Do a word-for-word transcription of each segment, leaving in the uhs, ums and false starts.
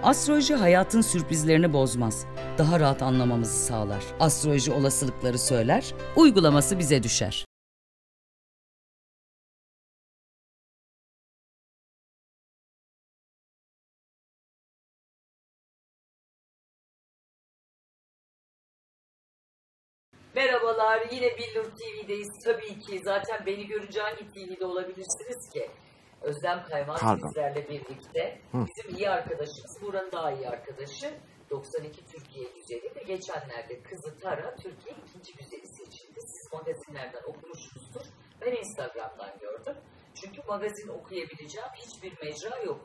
Astroloji hayatın sürprizlerini bozmaz. Daha rahat anlamamızı sağlar. Astroloji olasılıkları söyler, uygulaması bize düşer. Merhabalar, yine Billur T V'deyiz. Tabii ki zaten beni görünce hangi T V'de olabilirsiniz ki? Özlem Kaymak bizlerle birlikte. Hı. Bizim iyi arkadaşımız, buranın daha iyi arkadaşı. doksan iki Türkiye güzeli ve geçenlerde kızı Tara Türkiye ikinci güzeli seçildi. Siz magazinlerden okumuşsunuzdur. Ben Instagram'dan gördüm. Çünkü magazin okuyabileceğim hiçbir mecra yok.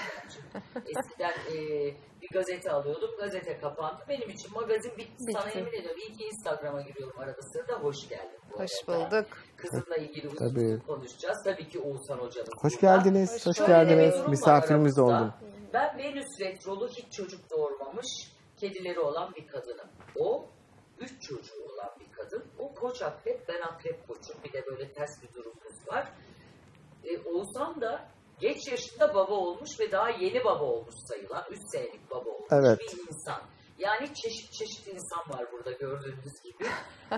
Eskiden e, bir gazete alıyordum, gazete kapandı. Benim için magazin bitti. bitti. Sana emin ediyorum. İyi ki Instagram'a giriyorum arada sırada. Hoş geldin. Hoş bulduk. Kızımla ilgili uzun konuşacağız. Tabii ki Oğuzhan hocamız. Hoş geldiniz. Hoş, hoş geldiniz. Misafirimiz oldun. Ben Venüs retrolu hiç çocuk doğurmamış, kedileri olan bir kadınım. O üç çocuğu olan bir kadın. O koç akrep, ben akrep koçum. Bir de böyle ters bir durumumuz var. Ee, Oğuzhan da geç yaşında baba olmuş ve daha yeni baba olmuş sayılan, üç senelik baba olmuş evet. bir insan. Yani çeşit çeşit insan var burada gördüğünüz gibi.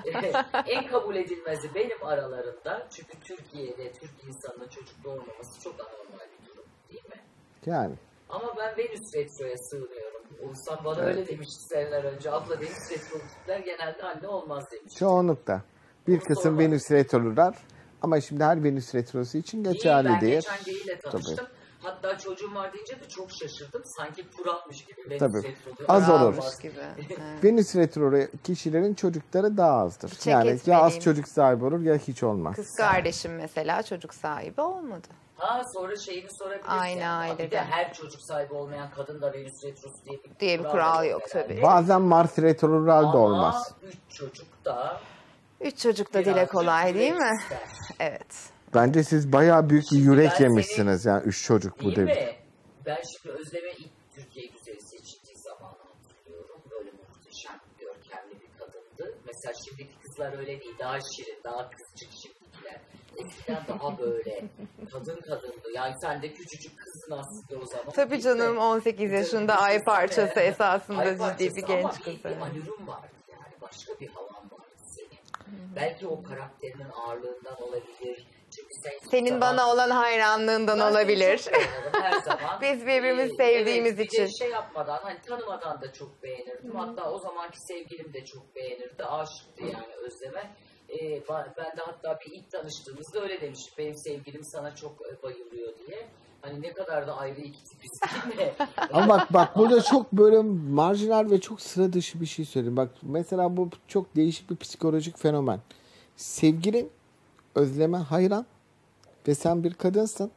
En kabul edilmezi benim aralarında. Çünkü Türkiye'de Türk insanının çocuk doğurmaması çok anormal bir durum değil mi? Yani. Ama ben Venüs retroya sığınıyorum. Oğuzhan bana evet. öyle demişti seneler önce. Abla Venüs retro tipler genelde anne olmaz demiş. Çoğunlukta. Bir Onu kısım sormadım. Venüs retrolar. Ama şimdi her Venüs retrosu için geçerli değil. Ben geçen geyiyle tanıştım. Tabii. Hatta çocuğum var deyince de çok şaşırdım. Sanki Kur'anmış gibi. Venüs Tabii. retrosu. Az olur. Gibi. Venüs retro kişilerin çocukları daha azdır. Çek yani etmeliyim. Ya az çocuk sahibi olur ya hiç olmaz. Kız kardeşim mesela çocuk sahibi olmadı. Ha sonra şeyini sorabilirsin. Aynı ailede. Bir de her çocuk sahibi olmayan kadın da Venüs retrosu diye bir, diye bir kural, kural yok tabii. Bazen Mars retroral da olmaz. Ama üç çocuk da Üç çocuk da dile kolay değil mi? Ister. Evet. Bence siz bayağı büyük bir yürek yemişsiniz yani üç çocuk bu değil. Ben şimdi Özlem'e ilk Türkiye güzeli seçildiği zamanı hatırlıyorum. Böyle muhteşem, görkemli bir kadındı. Mesela şimdiki kızlar öyle değil. Daha şirin, daha kızcık şimdikiler. Eskiden daha böyle kadın kadındı. Yani sen de küçücük kızın aslında o zaman. Tabii canım on sekiz yaşında ay parçası esasında ay parçası ciddi bir genç kız. Ama bir anürüm vardı yani. Başka bir havan vardı senin. Hmm. Belki o karakterinin ağırlığından olabilir. Sen Senin zaman, bana olan hayranlığından olabilir. Her zaman. Biz birbirimizi sevdiğimiz evet, için. Bir şey yapmadan, hani tanımadan da çok beğenirdim. Hı. Hatta o zamanki sevgilim de çok beğenirdi. Aşıktı yani Özlem'e. Ee, ben de hatta bir ilk tanıştığımızda öyle demiştim. Benim sevgilim sana çok bayılıyor diye. Hani ne kadar da ayrı iki tipiz değil mi? Ama bak bak burada çok böyle marjinal ve çok sıra dışı bir şey söyleyeyim. Bak mesela bu çok değişik bir psikolojik fenomen. Sevgilin Özlem'e hayran ve sen bir kadınsın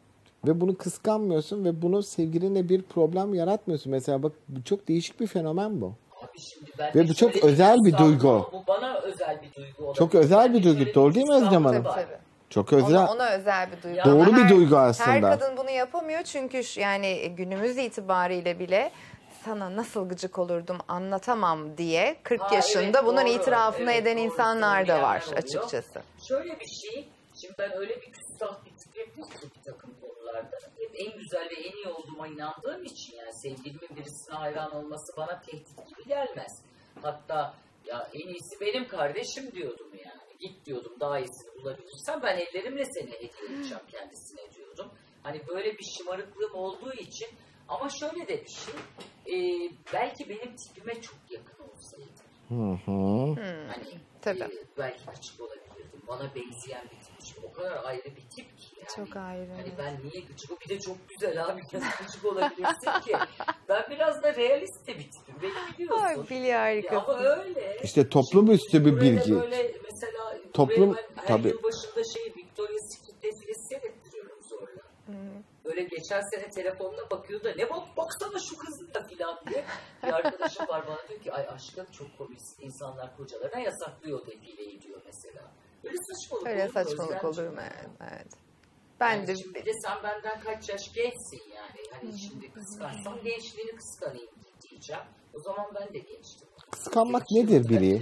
ve bunu kıskanmıyorsun ve bunu sevgilinle bir problem yaratmıyorsun. Mesela bak bu çok değişik bir fenomen bu. Abi şimdi ben ve bu çok özel bir duygu. Bu bana özel bir duygu olabilir. Çok özel bir duygu. Doğru değil mi Özlem Hanım? Tabii tabii. Çok özel. Ona, ona özel bir duygu. Doğru Ama bir her, duygu aslında. Her kadın bunu yapamıyor çünkü yani günümüz itibariyle bile sana nasıl gıcık olurdum anlatamam diye kırk ha, yaşında evet, bunun doğru, itirafını evet, eden doğru, insanlar doğru, da var açıkçası. Şöyle bir şey, şimdi ben öyle bir küstah bir tipim ki bir takım konularda hep en güzel ve en iyi olduğuma inandığım için yani sevgilimin birisine hayran olması bana tehdit gibi gelmez. Hatta ya en iyisi benim kardeşim diyordum yani. Git diyordum daha iyisini bulabilirsen ben ellerimle seni hediye edeceğim kendisine diyordum. Hani böyle bir şımarıklığım olduğu için ama şöyle de bir şey e, belki benim tipime çok yakın olsaydı. Hı hı. Hani Tabii. E, belki gıcık olabilirdim. Bana benzeyen bir tip. Şimdi o kadar ayrı bir tip ki yani. Çok ayrı. Hani ben niye gıcık bir de çok güzel abi nasıl gıcık olabilirsin ki? Ben biraz da realist de bir tipim. Beni biliyorsun. Ay biliyor harikasın. Ama öyle. İşte toplum üstü bir bilgi. Böyle mesela toplum her tabii. yıl başında şey Victoria's Secret defilesi seyrettiriyorum zorla. Hmm. Böyle geçen sene telefonuna bakıyor da ne bak baksana şu kızın da filan diye. Bir arkadaşım var bana diyor ki ay aşkım çok komik insanlar kocalarına yasaklıyor defileyi diyor mesela. Öyle saçmalık Öyle olur mu? saçmalık olur mu? Evet. Ben yani de... Şimdi de sen benden kaç yaş gençsin yani. Hani hmm. şimdi kıskansam gençliğini kıskanayım diyeceğim. O zaman ben de gençtim. Kıskanmak nedir biri?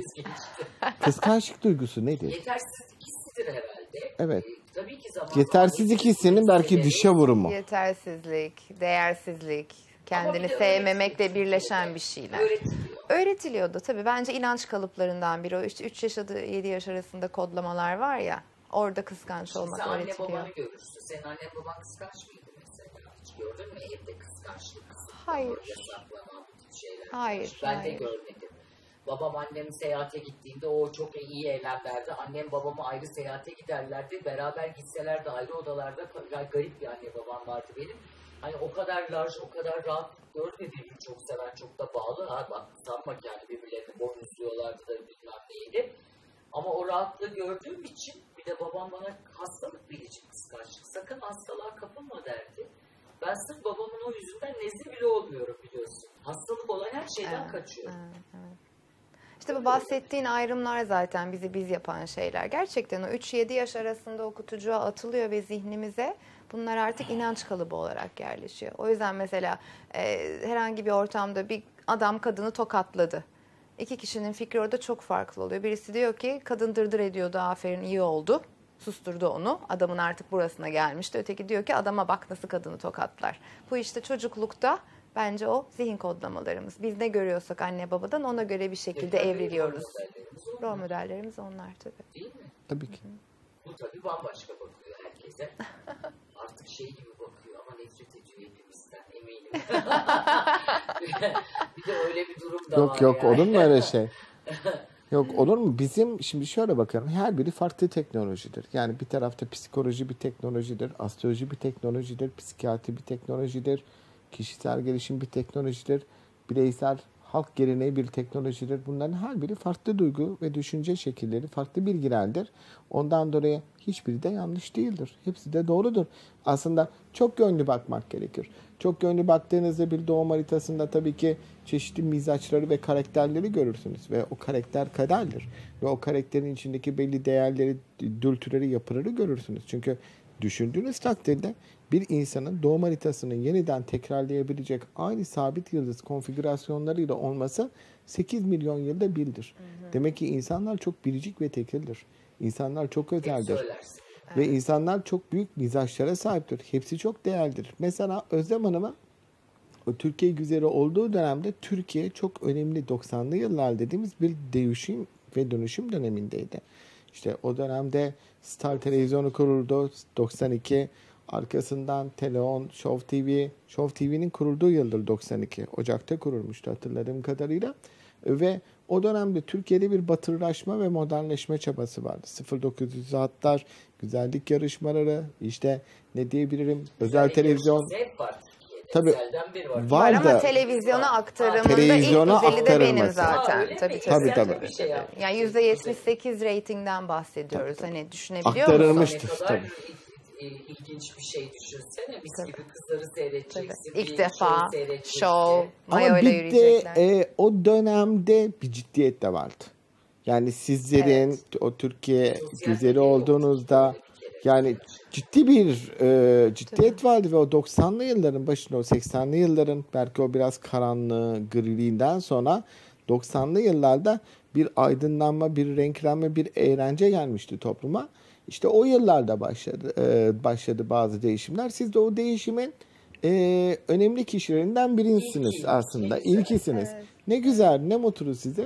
Kıskançlık duygusu nedir? Yetersizlik hissidir herhalde. Evet. Ee, tabii ki zaman Yetersizlik hissinin belki dışa vurumu. Yetersizlik, değersizlik. kendini bir de sevmemekle birleşen bir şeyler. Öğretiliyor. Öğretiliyordu tabii. Bence inanç kalıplarından biri o. İşte üç yaş yedi yaş arasında kodlamalar var ya. Orada kıskanç olmak Sen anne öğretiliyor. babanı görürsün. Senin annen baban kıskanç mıydı mesela? Hiç gördün mü evde kıskançlık? Hayır. Yasaklama, bu tip şeyler. Hayır, Ben hayır. de görmedim. Babam annem seyahate gittiğinde o çok iyi evlenlerdi. Annem babamı ayrı seyahate giderlerdi. Beraber gitseler de ayrı odalarda garip bir anne babam vardı benim. Hani o kadar large, o kadar rahat görmediğim, çok seven, çok da bağlı. Ha bak sanma ki yani birbirlerini boynuzluyorlardı da bilmem neydi. Ama o rahatlığı gördüğüm için bir de babam bana hastalık bilici kıskançlık. Sakın hastalığa kapılma derdi. Ben sırf babamın o yüzünden nezle bile olmuyorum biliyorsun. Hastalık olan her şeyden Evet, kaçıyor. evet, evet. İşte bu bahsettiğin ayrımlar zaten bizi biz yapan şeyler. Gerçekten o üç yedi yaş arasında o kutucuğa atılıyor ve zihnimize bunlar artık inanç kalıbı olarak yerleşiyor. O yüzden mesela e, herhangi bir ortamda bir adam kadını tokatladı. İki kişinin fikri orada çok farklı oluyor. Birisi diyor ki kadın dırdır ediyordu, aferin iyi oldu. Susturdu onu. Adamın artık burasına gelmişti. Öteki diyor ki adama bak nasıl kadını tokatlar. Bu işte çocuklukta bence o zihin kodlamalarımız. Biz ne görüyorsak anne babadan ona göre bir şekilde E, tabii evriliyoruz. rol modellerimiz onlar. Rol modellerimiz onlar tabii. Değil mi? Tabii ki. Bu tabii bambaşka bakıyor herkese. Artık şey gibi bakıyor ama nefret ediyor hepimizden eminim. Bir de öyle bir durum da Yok var yok yani. olur mu öyle şey? Yok olur mu? Bizim şimdi şöyle bakıyorum. Her biri farklı teknolojidir. Yani bir tarafta psikoloji bir teknolojidir. Astroloji bir teknolojidir. Psikiyatri bir teknolojidir. Kişisel gelişim bir teknolojidir. Bireysel halk geleneği bir teknolojidir. Bunların her biri farklı duygu ve düşünce şekilleri, farklı bilgilerdir. Ondan dolayı hiçbiri de yanlış değildir. Hepsi de doğrudur. Aslında çok yönlü bakmak gerekir. Çok yönlü baktığınızda bir doğum haritasında tabii ki çeşitli mizaçları ve karakterleri görürsünüz. Ve o karakter kaderdir. Ve o karakterin içindeki belli değerleri, dürtüleri, yapıları görürsünüz. Çünkü düşündüğünüz takdirde bir insanın doğum haritasını yeniden tekrarlayabilecek aynı sabit yıldız konfigürasyonlarıyla olması sekiz milyon yılda birdir. Hı hı. Demek ki insanlar çok biricik ve tekildir. İnsanlar çok özeldir. Ve insanlar çok büyük mizaçlara sahiptir. Hepsi çok değerlidir. Mesela Özlem Hanım'a o Türkiye güzeli olduğu dönemde Türkiye çok önemli doksanlı yıllar dediğimiz bir değişim ve dönüşüm dönemindeydi. İşte o dönemde Star Televizyonu kuruldu doksan iki. Arkasından Teleon, Show T V, Show T V'nin kurulduğu yıldır doksan iki. Ocak'ta kurulmuştu hatırladığım kadarıyla. Ve o dönemde Türkiye'de bir batırlaşma ve modernleşme çabası vardı. sıfır dokuz yüz hatlar, güzellik yarışmaları, işte ne diyebilirim, özel televizyon. Tabii var, var ama televizyona aktarımında televizyona ilk güzeli de benim aktarılması. zaten. Aa, tabii, tabii, tabii. tabii. Şey yani yüzde yetmiş sekiz reytingden bahsediyoruz. Tabii, hani düşünebiliyor aktarılmıştır, musun? tabii. İlginç bir şey düşünsene. Biz tabii. gibi kızları seyredeceksin. İlk defa show, mayo ile yürüyecekler. Ama bir de e, o dönemde bir ciddiyet de vardı. Yani sizlerin evet. o Türkiye sosyal güzeli olduğunuzda yani ciddi bir e, ciddiyet tabii. vardı ve o doksanlı yılların başında o seksenli yılların belki o biraz karanlığı, griliğinden sonra doksanlı yıllarda bir aydınlanma, bir renklenme, bir eğlence gelmişti topluma. İşte o yıllarda başladı e, başladı bazı değişimler. Siz de o değişimin e, önemli kişilerinden birisiniz İlki, aslında. İlkisiniz. Evet. Ne güzel, ne mutlu size.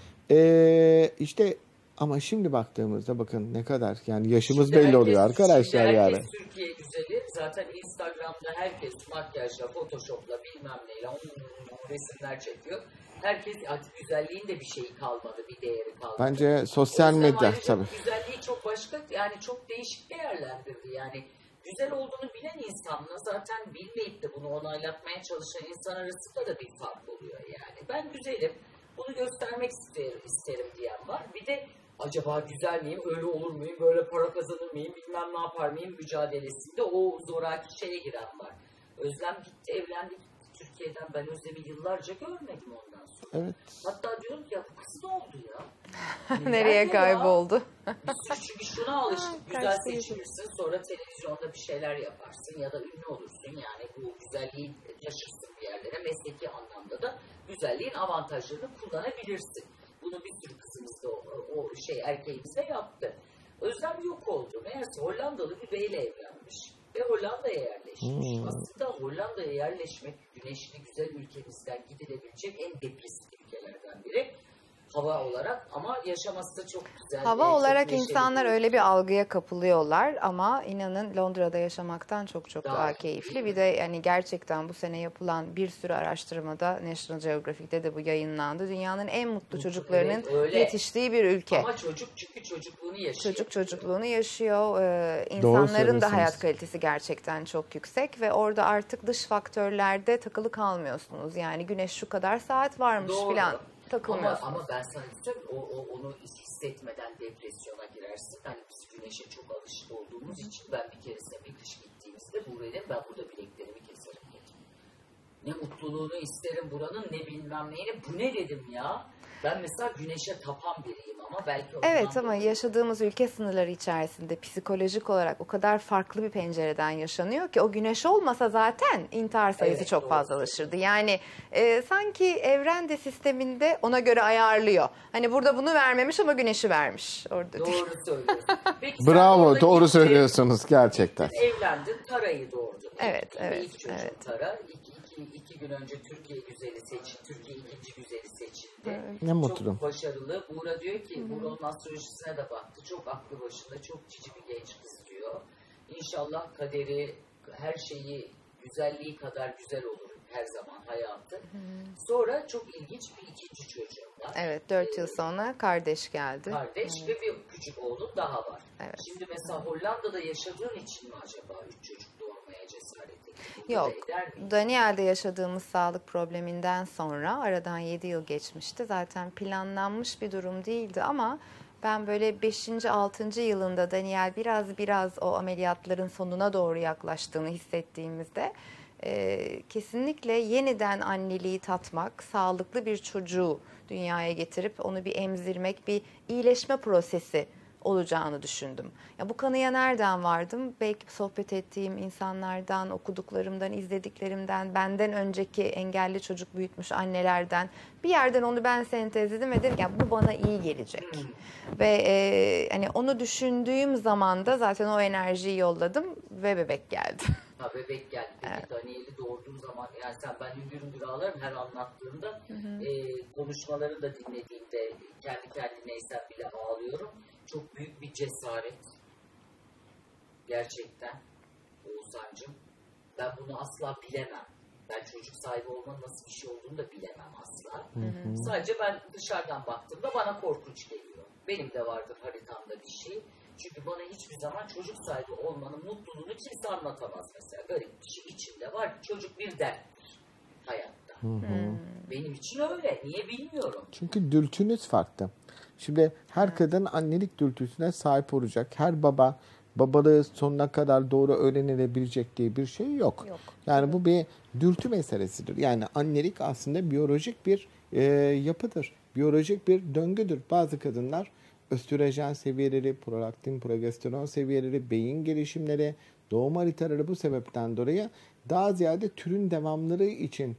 E, işte ama şimdi baktığımızda bakın ne kadar yani yaşımız şimdi belli herkes, oluyor arkadaşlar herkes yani. Herkes Türkiye güzeli. Zaten Instagram'da herkes makyajla, Photoshop'la bilmem neyle onun resimler çekiyor. Herkes artık güzelliğin de bir şeyi kalmadı, bir değeri kalmadı. Bence sosyal medya tabii. Güzelliği çok başka, yani çok değişik değerlendirdi. Yani güzel olduğunu bilen insanla zaten bilmeyip de bunu onaylatmaya çalışan insan arasında da bir fark oluyor yani. Ben güzelim, bunu göstermek isterim, isterim diyen var. Bir de acaba güzel miyim, öyle olur muyum, böyle para kazanır mıyım, bilmem ne yapar mıyım mücadelesinde o zoraki şeye giren var. Özlem gitti, evlendi gitti Türkiye'den. Ben Özlem'i yıllarca görmedim ondan sonra. Evet. Hatta diyorum ki ya bu kız ne oldu ya? Nereye kayboldu? Çünkü şuna alıştık. Güzel seçilirsin, sonra televizyonda bir şeyler yaparsın ya da ünlü olursun. Yani bu güzelliği yaşırsın bir yerlere. Mesleki anlamda da güzelliğin avantajlarını kullanabilirsin. Bunu bir sürü kızımız da o, o şey erkeğimiz de yaptı. Özlem yok oldu. Meğerse Hollandalı bir beyle evlenmiş ve Hollanda'ya yerleşti. yerleşmiş. Hmm. Aslında Hollanda'ya yerleşmek güneşli güzel ülkemizden gidilebilecek en depresif ülkelerden biri. Hava olarak ama yaşaması da çok güzel. Hava çok olarak neşeli. insanlar öyle bir algıya kapılıyorlar ama inanın Londra'da yaşamaktan çok çok daha, Daha keyifli. Bir de yani gerçekten bu sene yapılan bir sürü araştırmada National Geographic'te de bu yayınlandı. Dünyanın en mutlu çocuklarının Evet, öyle. yetiştiği bir ülke. Ama çocuk çünkü çocukluğunu yaşıyor. Çocuk çocukluğunu yaşıyor. Ee, Doğru insanların da söylüyorsunuz. hayat kalitesi gerçekten çok yüksek ve orada artık dış faktörlerde takılı kalmıyorsunuz. Yani güneş şu kadar saat varmış Doğru. falan takılmıyorsunuz. Ama, ama ben sana söyleyeyim, o, o, onu hissetmeden depresyona girersin. Hani biz güneşe çok alışık olduğumuz için ben bir keresinde bir kış gittiğimizde buraya ben burada bileklerimi keserim dedim. Ne mutluluğunu isterim buranın ne bilmem neyini. Bu ne dedim ya. Ben mesela güneşe tapan biriyim ama belki ondan Evet ama dolayı- yaşadığımız ülke sınırları içerisinde psikolojik olarak o kadar farklı bir pencereden yaşanıyor ki o güneş olmasa zaten intihar sayısı Evet, çok doğru. fazlalaşırdı. Yani e, sanki evren de sisteminde ona göre ayarlıyor. Hani burada bunu vermemiş ama güneşi vermiş. Orada değil. Doğru söylüyorsun. Peki sen Bravo, orada doğru gittin, söylüyorsunuz gerçekten. Evlendin, Tara'yı doğurdun. Evet, İlk- evet, İlk çocuğun evet. Tara. İki, iki, iki gün önce Türkiye güzeli seçildi. Türkiye ikinci güzeli seçildi. Ne mutlu. Çok başarılı. Buğra diyor ki, Buğra onun astrolojisine de baktı. Çok aklı başında, çok cici bir genç kız diyor. İnşallah kaderi, her şeyi, güzelliği kadar güzel olur her zaman hayatı. Sonra çok ilginç bir ikinci çocuğum var. Evet dört Ee, yıl sonra kardeş geldi. Kardeş ve bir küçük oğlum daha var. Evet. Şimdi mesela Hollanda'da yaşadığın için mi acaba üç çocuk doğurmaya cesaret ettin? Burada Yok. da eder miydin? Daniel'de yaşadığımız sağlık probleminden sonra aradan yedi yıl geçmişti. Zaten planlanmış bir durum değildi ama ben böyle beşinci altıncı yılında Daniel biraz biraz o ameliyatların sonuna doğru yaklaştığını hissettiğimizde e, kesinlikle yeniden anneliği tatmak, sağlıklı bir çocuğu dünyaya getirip onu bir emzirmek, bir iyileşme prosesi olacağını düşündüm. Ya bu kanıya nereden vardım? Belki sohbet ettiğim insanlardan, okuduklarımdan, izlediklerimden, benden önceki engelli çocuk büyütmüş annelerden bir yerden onu ben sentezledim ve dedim ki bu bana iyi gelecek. Ve e, hani onu düşündüğüm zaman da zaten o enerjiyi yolladım ve bebek geldi. Ha bebek geldi. Peki Daniel'i doğurduğum zaman yani sen ben hüngür hüngür ağlarım her anlattığında e, konuşmaları da dinlediğimde kendi kendimeysen bile ağlıyorum. Çok büyük bir cesaret. Gerçekten Oğuzhan'cığım. Ben bunu asla bilemem. Ben çocuk sahibi olmanın nasıl bir şey olduğunu da bilemem asla. Hı hı. Sadece ben dışarıdan baktığımda bana korkunç geliyor. Benim de vardır haritamda bir şey. Çünkü bana hiçbir zaman çocuk sahibi olmanın mutluluğunu kimse anlatamaz mesela. Garip bir şey içimde var. Çocuk bir derttir hayatta. Hı hı. Benim için öyle. Niye bilmiyorum. Çünkü dürtünüz farklı. Şimdi her kadın annelik dürtüsüne sahip olacak. Her baba babalığı sonuna kadar doğru öğrenilebilecek diye bir şey yok. Yok. Yani bu bir dürtü meselesidir. Yani annelik aslında biyolojik bir e, yapıdır. Biyolojik bir döngüdür. Bazı kadınlar östrojen seviyeleri, prolaktin, progesteron seviyeleri, beyin gelişimleri, doğum haritaları bu sebepten dolayı daha ziyade türün devamları için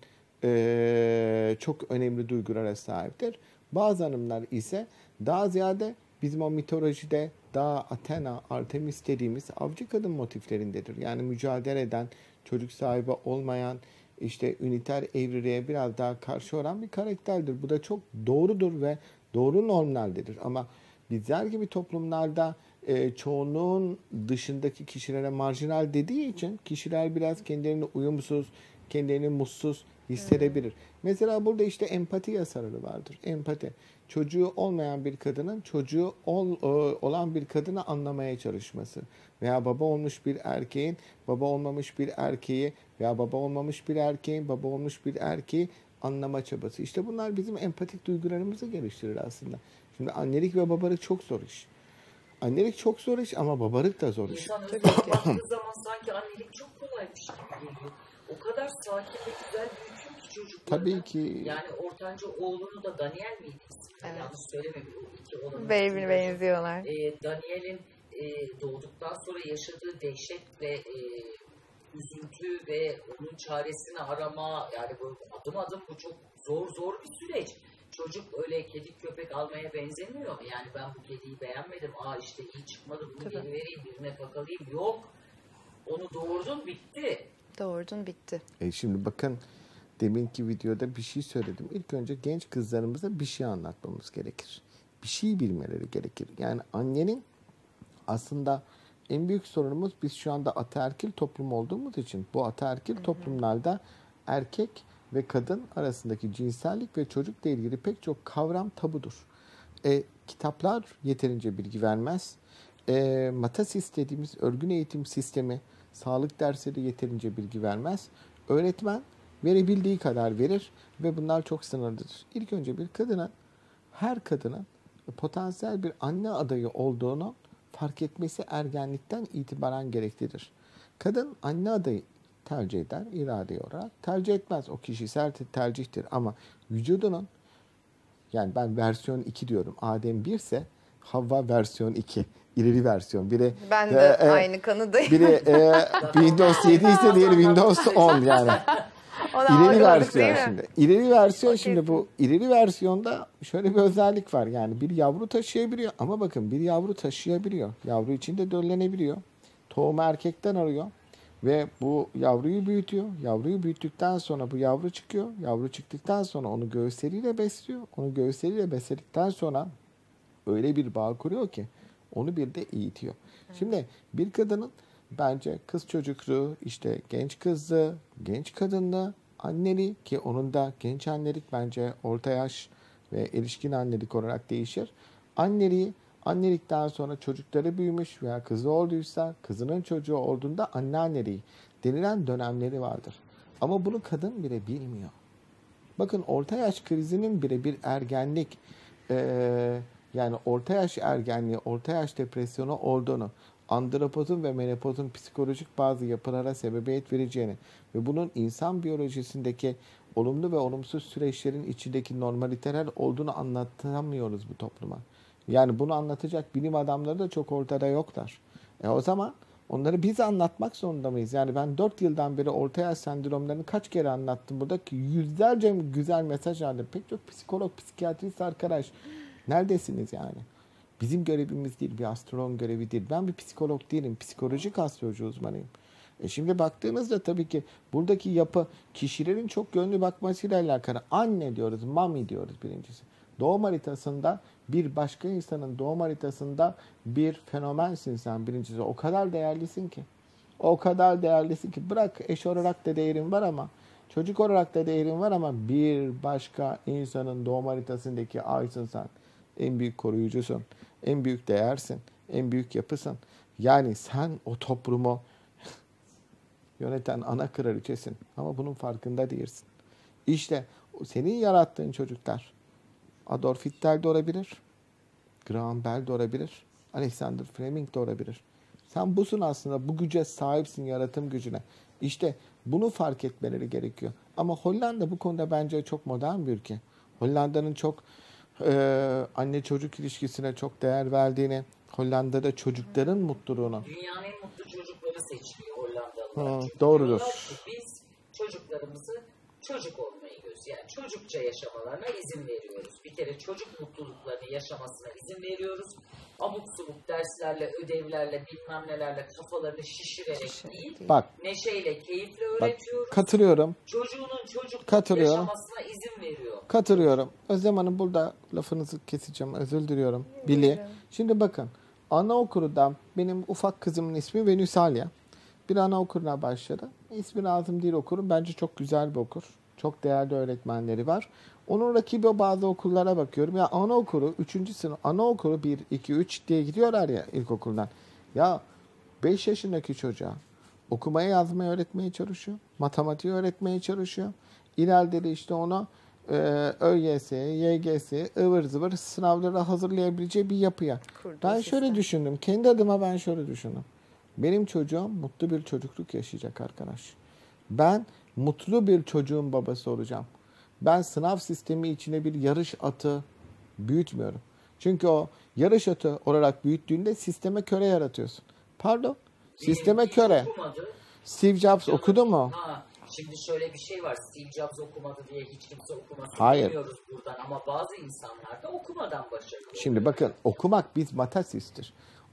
e, çok önemli duygulara sahiptir. Bazı hanımlar ise daha ziyade bizim o mitolojide daha Athena, Artemis dediğimiz avcı kadın motiflerindedir. Yani mücadele eden, çocuk sahibi olmayan, işte üniter evriliğe biraz daha karşı olan bir karakterdir. Bu da çok doğrudur ve doğru normlardır. Ama bizler gibi toplumlarda e, çoğunluğun dışındaki kişilere marjinal dediği için kişiler biraz kendilerini uyumsuz, kendilerini mutsuz hissedebilir. Hmm. Mesela burada işte empati yasaları vardır. Empati. Çocuğu olmayan bir kadının çocuğu ol, olan bir kadını anlamaya çalışması. Veya baba olmuş bir erkeğin baba olmamış bir erkeği veya baba olmamış bir erkeğin baba olmuş bir erkeği anlama çabası. İşte bunlar bizim empatik duygularımızı geliştirir aslında. Şimdi annelik ve babalık çok zor iş. Annelik çok zor iş ama babalık da zor iş. İnsan özüne baktığı zaman sanki annelik çok kolaymış gibi geliyor. O kadar sakin ve güzel büyütüyor ki çocuklarını. Tabii ki. Yani ortanca oğlunu da Daniel miydi? Evet. Yanlış söylemedim. O iki oğlunun. Birbirine benziyorlar. E, Daniel'in e, doğduktan sonra yaşadığı dehşet ve e, üzüntü ve onun çaresini arama, yani bu adım adım bu çok zor zor bir süreç. Çocuk öyle kedi köpek almaya benzemiyor. Yani ben bu kediyi beğenmedim. Aa işte iyi çıkmadı. Bunu geri vereyim, birine kakalayayım. Yok. Onu doğurdun bitti. Doğurdun bitti. E şimdi bakın deminki videoda bir şey söyledim. İlk önce genç kızlarımıza bir şey anlatmamız gerekir. Bir şey bilmeleri gerekir. Yani annenin aslında en büyük sorunumuz biz şu anda ataerkil toplum olduğumuz için bu ataerkil hı hı. toplumlarda erkek ve kadın arasındaki cinsellik ve çocukla ilgili pek çok kavram tabudur. E, kitaplar yeterince bilgi vermez. E, Matasis dediğimiz örgün eğitim sistemi, sağlık dersleri yeterince bilgi vermez. Öğretmen verebildiği kadar verir ve bunlar çok sınırlıdır. İlk önce bir kadının, her kadının potansiyel bir anne adayı olduğunu fark etmesi ergenlikten itibaren gereklidir. Kadın anne adayı tercih eder, irade olarak tercih etmez. O kişisel tercihtir ama vücudunun, yani ben versiyon iki diyorum. Adem bir ise Havva versiyon iki. İleri versiyon. Biri, ben de e, aynı kanıdayım. Biri e, Windows yedi ise diğeri Windows on yani. İleri versiyon şimdi. İleri versiyon o şimdi kesin. Bu ileri versiyonda şöyle bir özellik var. Yani bir yavru taşıyabiliyor ama bakın bir yavru taşıyabiliyor. Yavru içinde döllenebiliyor. Tohumu erkekten arıyor ve bu yavruyu büyütüyor. Yavruyu büyüttükten sonra bu yavru çıkıyor. Yavru çıktıktan sonra onu göğüsleriyle besliyor. Onu göğüsleriyle besledikten sonra öyle bir bağ kuruyor ki onu bir de eğitiyor. Şimdi bir kadının bence kız çocukluğu, işte genç kızlığı, genç kadınlığı, anneliği ki onun da genç annelik bence orta yaş ve erişkin annelik olarak değişir. Anneliği, annelikten sonra çocukları büyümüş veya kızı olduysa kızının çocuğu olduğunda anneanneliği denilen dönemleri vardır. Ama bunu kadın bile bilmiyor. Bakın orta yaş krizinin bile bir ergenlik, ee, yani orta yaş ergenliği, orta yaş depresyonu olduğunu, andropozun ve menopozun psikolojik bazı yapılara sebebiyet vereceğini ve bunun insan biyolojisindeki olumlu ve olumsuz süreçlerin içindeki normaliteler olduğunu anlatamıyoruz bu topluma. Yani bunu anlatacak bilim adamları da çok ortada yoklar. E o zaman onları biz anlatmak zorunda mıyız? Yani ben dört yıldan beri orta yaş sendromlarını kaç kere anlattım burada ki yüzlerce güzel mesaj aldım. Pek çok psikolog, psikiyatrist arkadaş neredesiniz yani? Bizim görevimiz değil, bir astrolog görevi değil. Ben bir psikolog değilim, psikolojik astroloji uzmanıyım. E şimdi baktığınızda tabii ki buradaki yapı kişilerin çok yönlü bakmasıyla alakalı. Anne diyoruz, mami diyoruz birincisi. Doğum haritasında bir başka insanın doğum haritasında bir fenomensin sen birincisi. O kadar değerlisin ki. O kadar değerlisin ki. Bırak eş olarak da değerin var ama, çocuk olarak da değerin var ama bir başka insanın doğum haritasındaki aysın sen. En büyük koruyucusun. En büyük değersin. En büyük yapısın. Yani sen o toplumu yöneten ana kraliçesin. Ama bunun farkında değilsin. İşte senin yarattığın çocuklar Adolf Hitler de olabilir. Graham Bell de olabilir. Alexander Fleming de olabilir. Sen busun aslında. Bu güce sahipsin, yaratım gücüne. İşte bunu fark etmeleri gerekiyor. Ama Hollanda bu konuda bence çok modern bir ülke. Hollanda'nın çok Ee, anne çocuk ilişkisine çok değer verdiğini, Hollanda'da çocukların mutluluğunu. Dünyanın en mutlu çocukları seçiliyor Hollandalılar. Hı, doğrudur. Biz çocuklarımızı çocuk olmayı göz, yani çocukça yaşamalarına izin veriyoruz. Bir kere çocuk mutluluklarını yaşamasına izin veriyoruz. Abuk subuk derslerle, ödevlerle, bilmem nelerle kafalarını şişirerek Şişir. değil, Bak, neşeyle, keyifle öğretiyoruz. Bak, katılıyorum. Çocuğunun çocukluk katılıyorum. yaşamasına izin veriyor. Katılıyorum. Özlem Hanım burada lafınızı keseceğim. Özür diliyorum. Bili. Şimdi bakın. Anaokulundan benim ufak kızımın ismi Venüs Alya. Bir anaokuluna başladı. İsmi lazım değil okulun. Bence çok güzel bir okul. Çok değerli öğretmenleri var. Onun rakibi bazı okullara bakıyorum. Ya anaokulu üçüncü sınıf, anaokulu bir, iki, üç diye gidiyorlar ya ilkokuldan. Ya beş yaşındaki çocuğa okumaya yazmayı öğretmeye çalışıyor. Matematiği öğretmeye çalışıyor. İleride de işte ona e, ÖYS, Y G S, ıvır zıvır sınavlara hazırlayabileceği bir yapıya. Kurdu ben şöyle sistem. düşündüm. Kendi adıma ben şöyle düşündüm. Benim çocuğum mutlu bir çocukluk yaşayacak arkadaş. Ben mutlu bir çocuğun babası olacağım. Ben sınav sistemi içine bir yarış atı büyütmüyorum. Çünkü o yarış atı olarak büyüttüğünde sisteme köre yaratıyorsun. Pardon? Sisteme Benim köre. Okumadı. Steve Jobs Canım, okudu mu? Ha, şimdi şöyle bir şey var. Steve Jobs okumadı diye hiç kimse okumasın Hayır. demiyoruz buradan. Ama bazı insanlar da okumadan başarılı. Şimdi bakın okumak biz matasistir.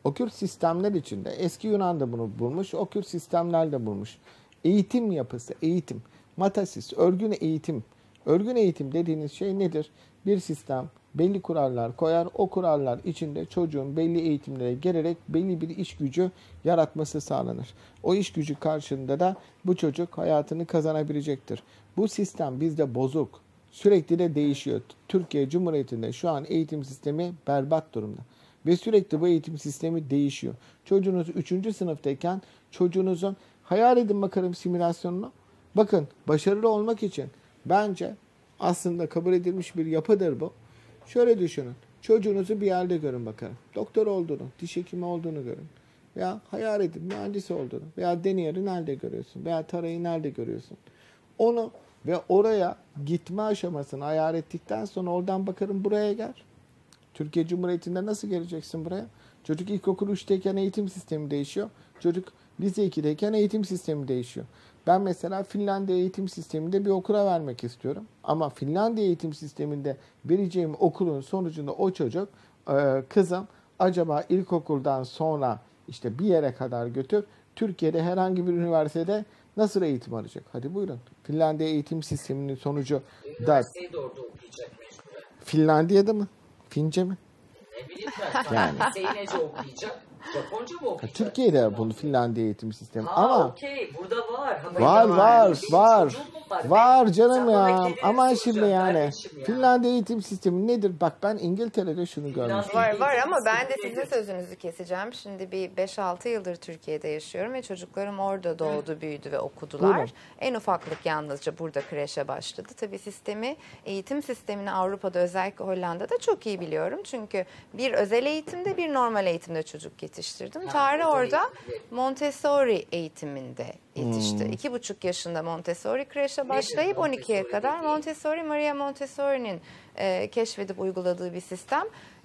O tür sistemler içinde eski Yunan da bunu bulmuş, o tür sistemler de bulmuş. Eğitim yapısı, eğitim, matasis, örgün eğitim. Örgün eğitim dediğiniz şey nedir? Bir sistem belli kurallar koyar, o kurallar içinde çocuğun belli eğitimlere gelerek belli bir iş gücü yaratması sağlanır. O iş gücü karşılığında da bu çocuk hayatını kazanabilecektir. Bu sistem bizde bozuk, sürekli de değişiyor. Türkiye Cumhuriyeti'nde şu an eğitim sistemi berbat durumda. Ve sürekli bu eğitim sistemi değişiyor. Çocuğunuz üçüncü sınıftayken çocuğunuzun, hayal edin bakalım simülasyonunu. Bakın, başarılı olmak için bence aslında kabul edilmiş bir yapıdır bu. Şöyle düşünün. Çocuğunuzu bir yerde görün bakalım. Doktor olduğunu, diş hekimi olduğunu görün. Veya hayal edin mühendis olduğunu. Veya deneyeri nerede görüyorsun? Veya tarayı nerede görüyorsun? Onu ve oraya gitme aşamasını hayal ettikten sonra oradan bakarım buraya gel. Türkiye Cumhuriyeti'nde nasıl geleceksin buraya? Çocuk ilkokul üçteyken eğitim sistemi değişiyor. Çocuk lise ikideyken eğitim sistemi değişiyor. Ben mesela Finlandiya eğitim sisteminde bir okula vermek istiyorum. Ama Finlandiya eğitim sisteminde vereceğim okulun sonucunda o çocuk, kızım acaba ilkokuldan sonra işte bir yere kadar götür, Türkiye'de herhangi bir üniversitede nasıl eğitim alacak? Hadi buyurun. Finlandiya eğitim sisteminin sonucu da... Üniversiteyi de orada okuyacak mecburen. Finlandiya'da mı? Fince mi? Ne bileyim ben. Yani. Liseyi nece okuyacak? Japonca mı okuyacak? Türkiye'de bunu Finlandiya eğitim sistemi. Ha, Ama okey. Burada var. Ha, var burada var Benim var. çocuğum mu var? Var Ben- canım Sen bana ya. kendini Ama soracaksın şimdi yani kardeşim ya. Finlandiya eğitim sistemi nedir? Bak ben İngiltere'de şunu görmüştüm. Var var ama ben de Kesinlikle. sizin sözünüzü keseceğim. Şimdi bir beş altı yıldır Türkiye'de yaşıyorum ve çocuklarım orada doğdu, büyüdü ve okudular. Buyurun. En ufaklık yalnızca burada kreşe başladı. Tabii sistemi, eğitim sistemini Avrupa'da, özellikle Hollanda'da çok iyi biliyorum. Çünkü bir özel eğitimde, bir normal eğitimde çocuk yetiştirdim. Ha, Tarih özel orada eğitimde. Montessori eğitiminde yetişti. İki buçuk yaşında Montessori kreşe başlayıp on ikiye Montessori kadar dediğin? Montessori, Maria Montessori'nin e, keşfedip uyguladığı bir sistem.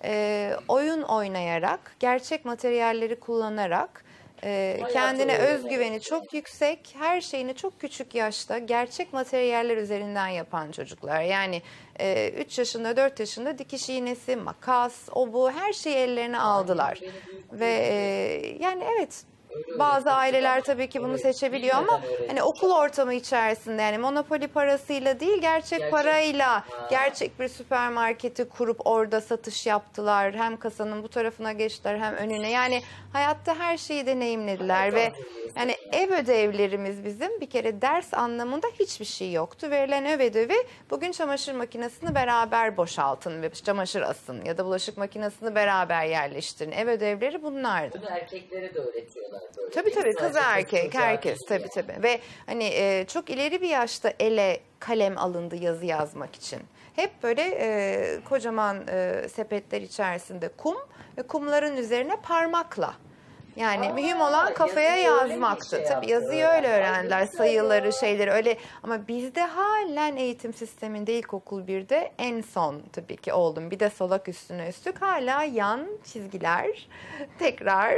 E, oyun oynayarak, gerçek materyalleri kullanarak, e, Hayatı kendine öğrenerek. özgüveni çok yüksek, her şeyini çok küçük yaşta gerçek materyaller üzerinden yapan çocuklar. Yani üç yaşında, dört yaşında dikiş iğnesi, makas, o bu her şeyi ellerine aldılar. Ve e, yani evet, bazı aileler tabii ki bunu Evet, seçebiliyor ama bilmeden öğretmiş. hani okul ortamı içerisinde, yani Monopoly parasıyla değil, gerçek, Gerçek. parayla Ha. gerçek bir süpermarketi kurup orada satış yaptılar. Hem kasanın bu tarafına geçtiler hem önüne. Yani hayatta her şeyi deneyimlediler ve yani ev ödevlerimiz bizim bir kere ders anlamında hiçbir şey yoktu. Verilen ev ödevi, bugün çamaşır makinesini beraber boşaltın ve çamaşır asın ya da bulaşık makinesini beraber yerleştirin. Ev ödevleri bunlardı. Bunu erkeklere de öğretiyorlar böyle. Tabii tabii, kız Sadece erkek çocuğa herkes değil tabii yani. tabii ve hani e, çok ileri bir yaşta ele kalem alındı yazı yazmak için. Hep böyle e, kocaman e, sepetler içerisinde kum ve kumların üzerine parmakla. Yani Aa, mühim olan kafaya yazıyı öyle mi yazmaktı. şey Tabii yaptı? yazıyı öyle Ay, öğrendiler. güzel Sayıları, ya. şeyleri öyle. Ama bizde halen eğitim sisteminde ilkokul birde en son tabii ki oldum. Bir de solak üstüne üstlük hala yan çizgiler, tekrar.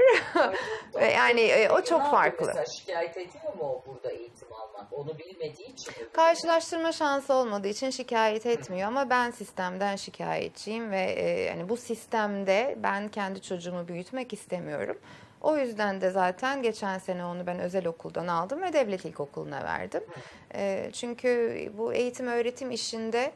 Ve yani e, o Peki ne çok yapıyor farklı. Mesela şikayet ediyor mu o burada eğitim almak? Onu bilmediği için mi? Karşılaştırma şansı olmadığı için şikayet etmiyor ama ben sistemden şikayetçiyim ve e, yani bu sistemde ben kendi çocuğumu büyütmek istemiyorum. O yüzden de zaten geçen sene onu ben özel okuldan aldım ve devlet ilkokuluna verdim. E, çünkü bu eğitim öğretim işinde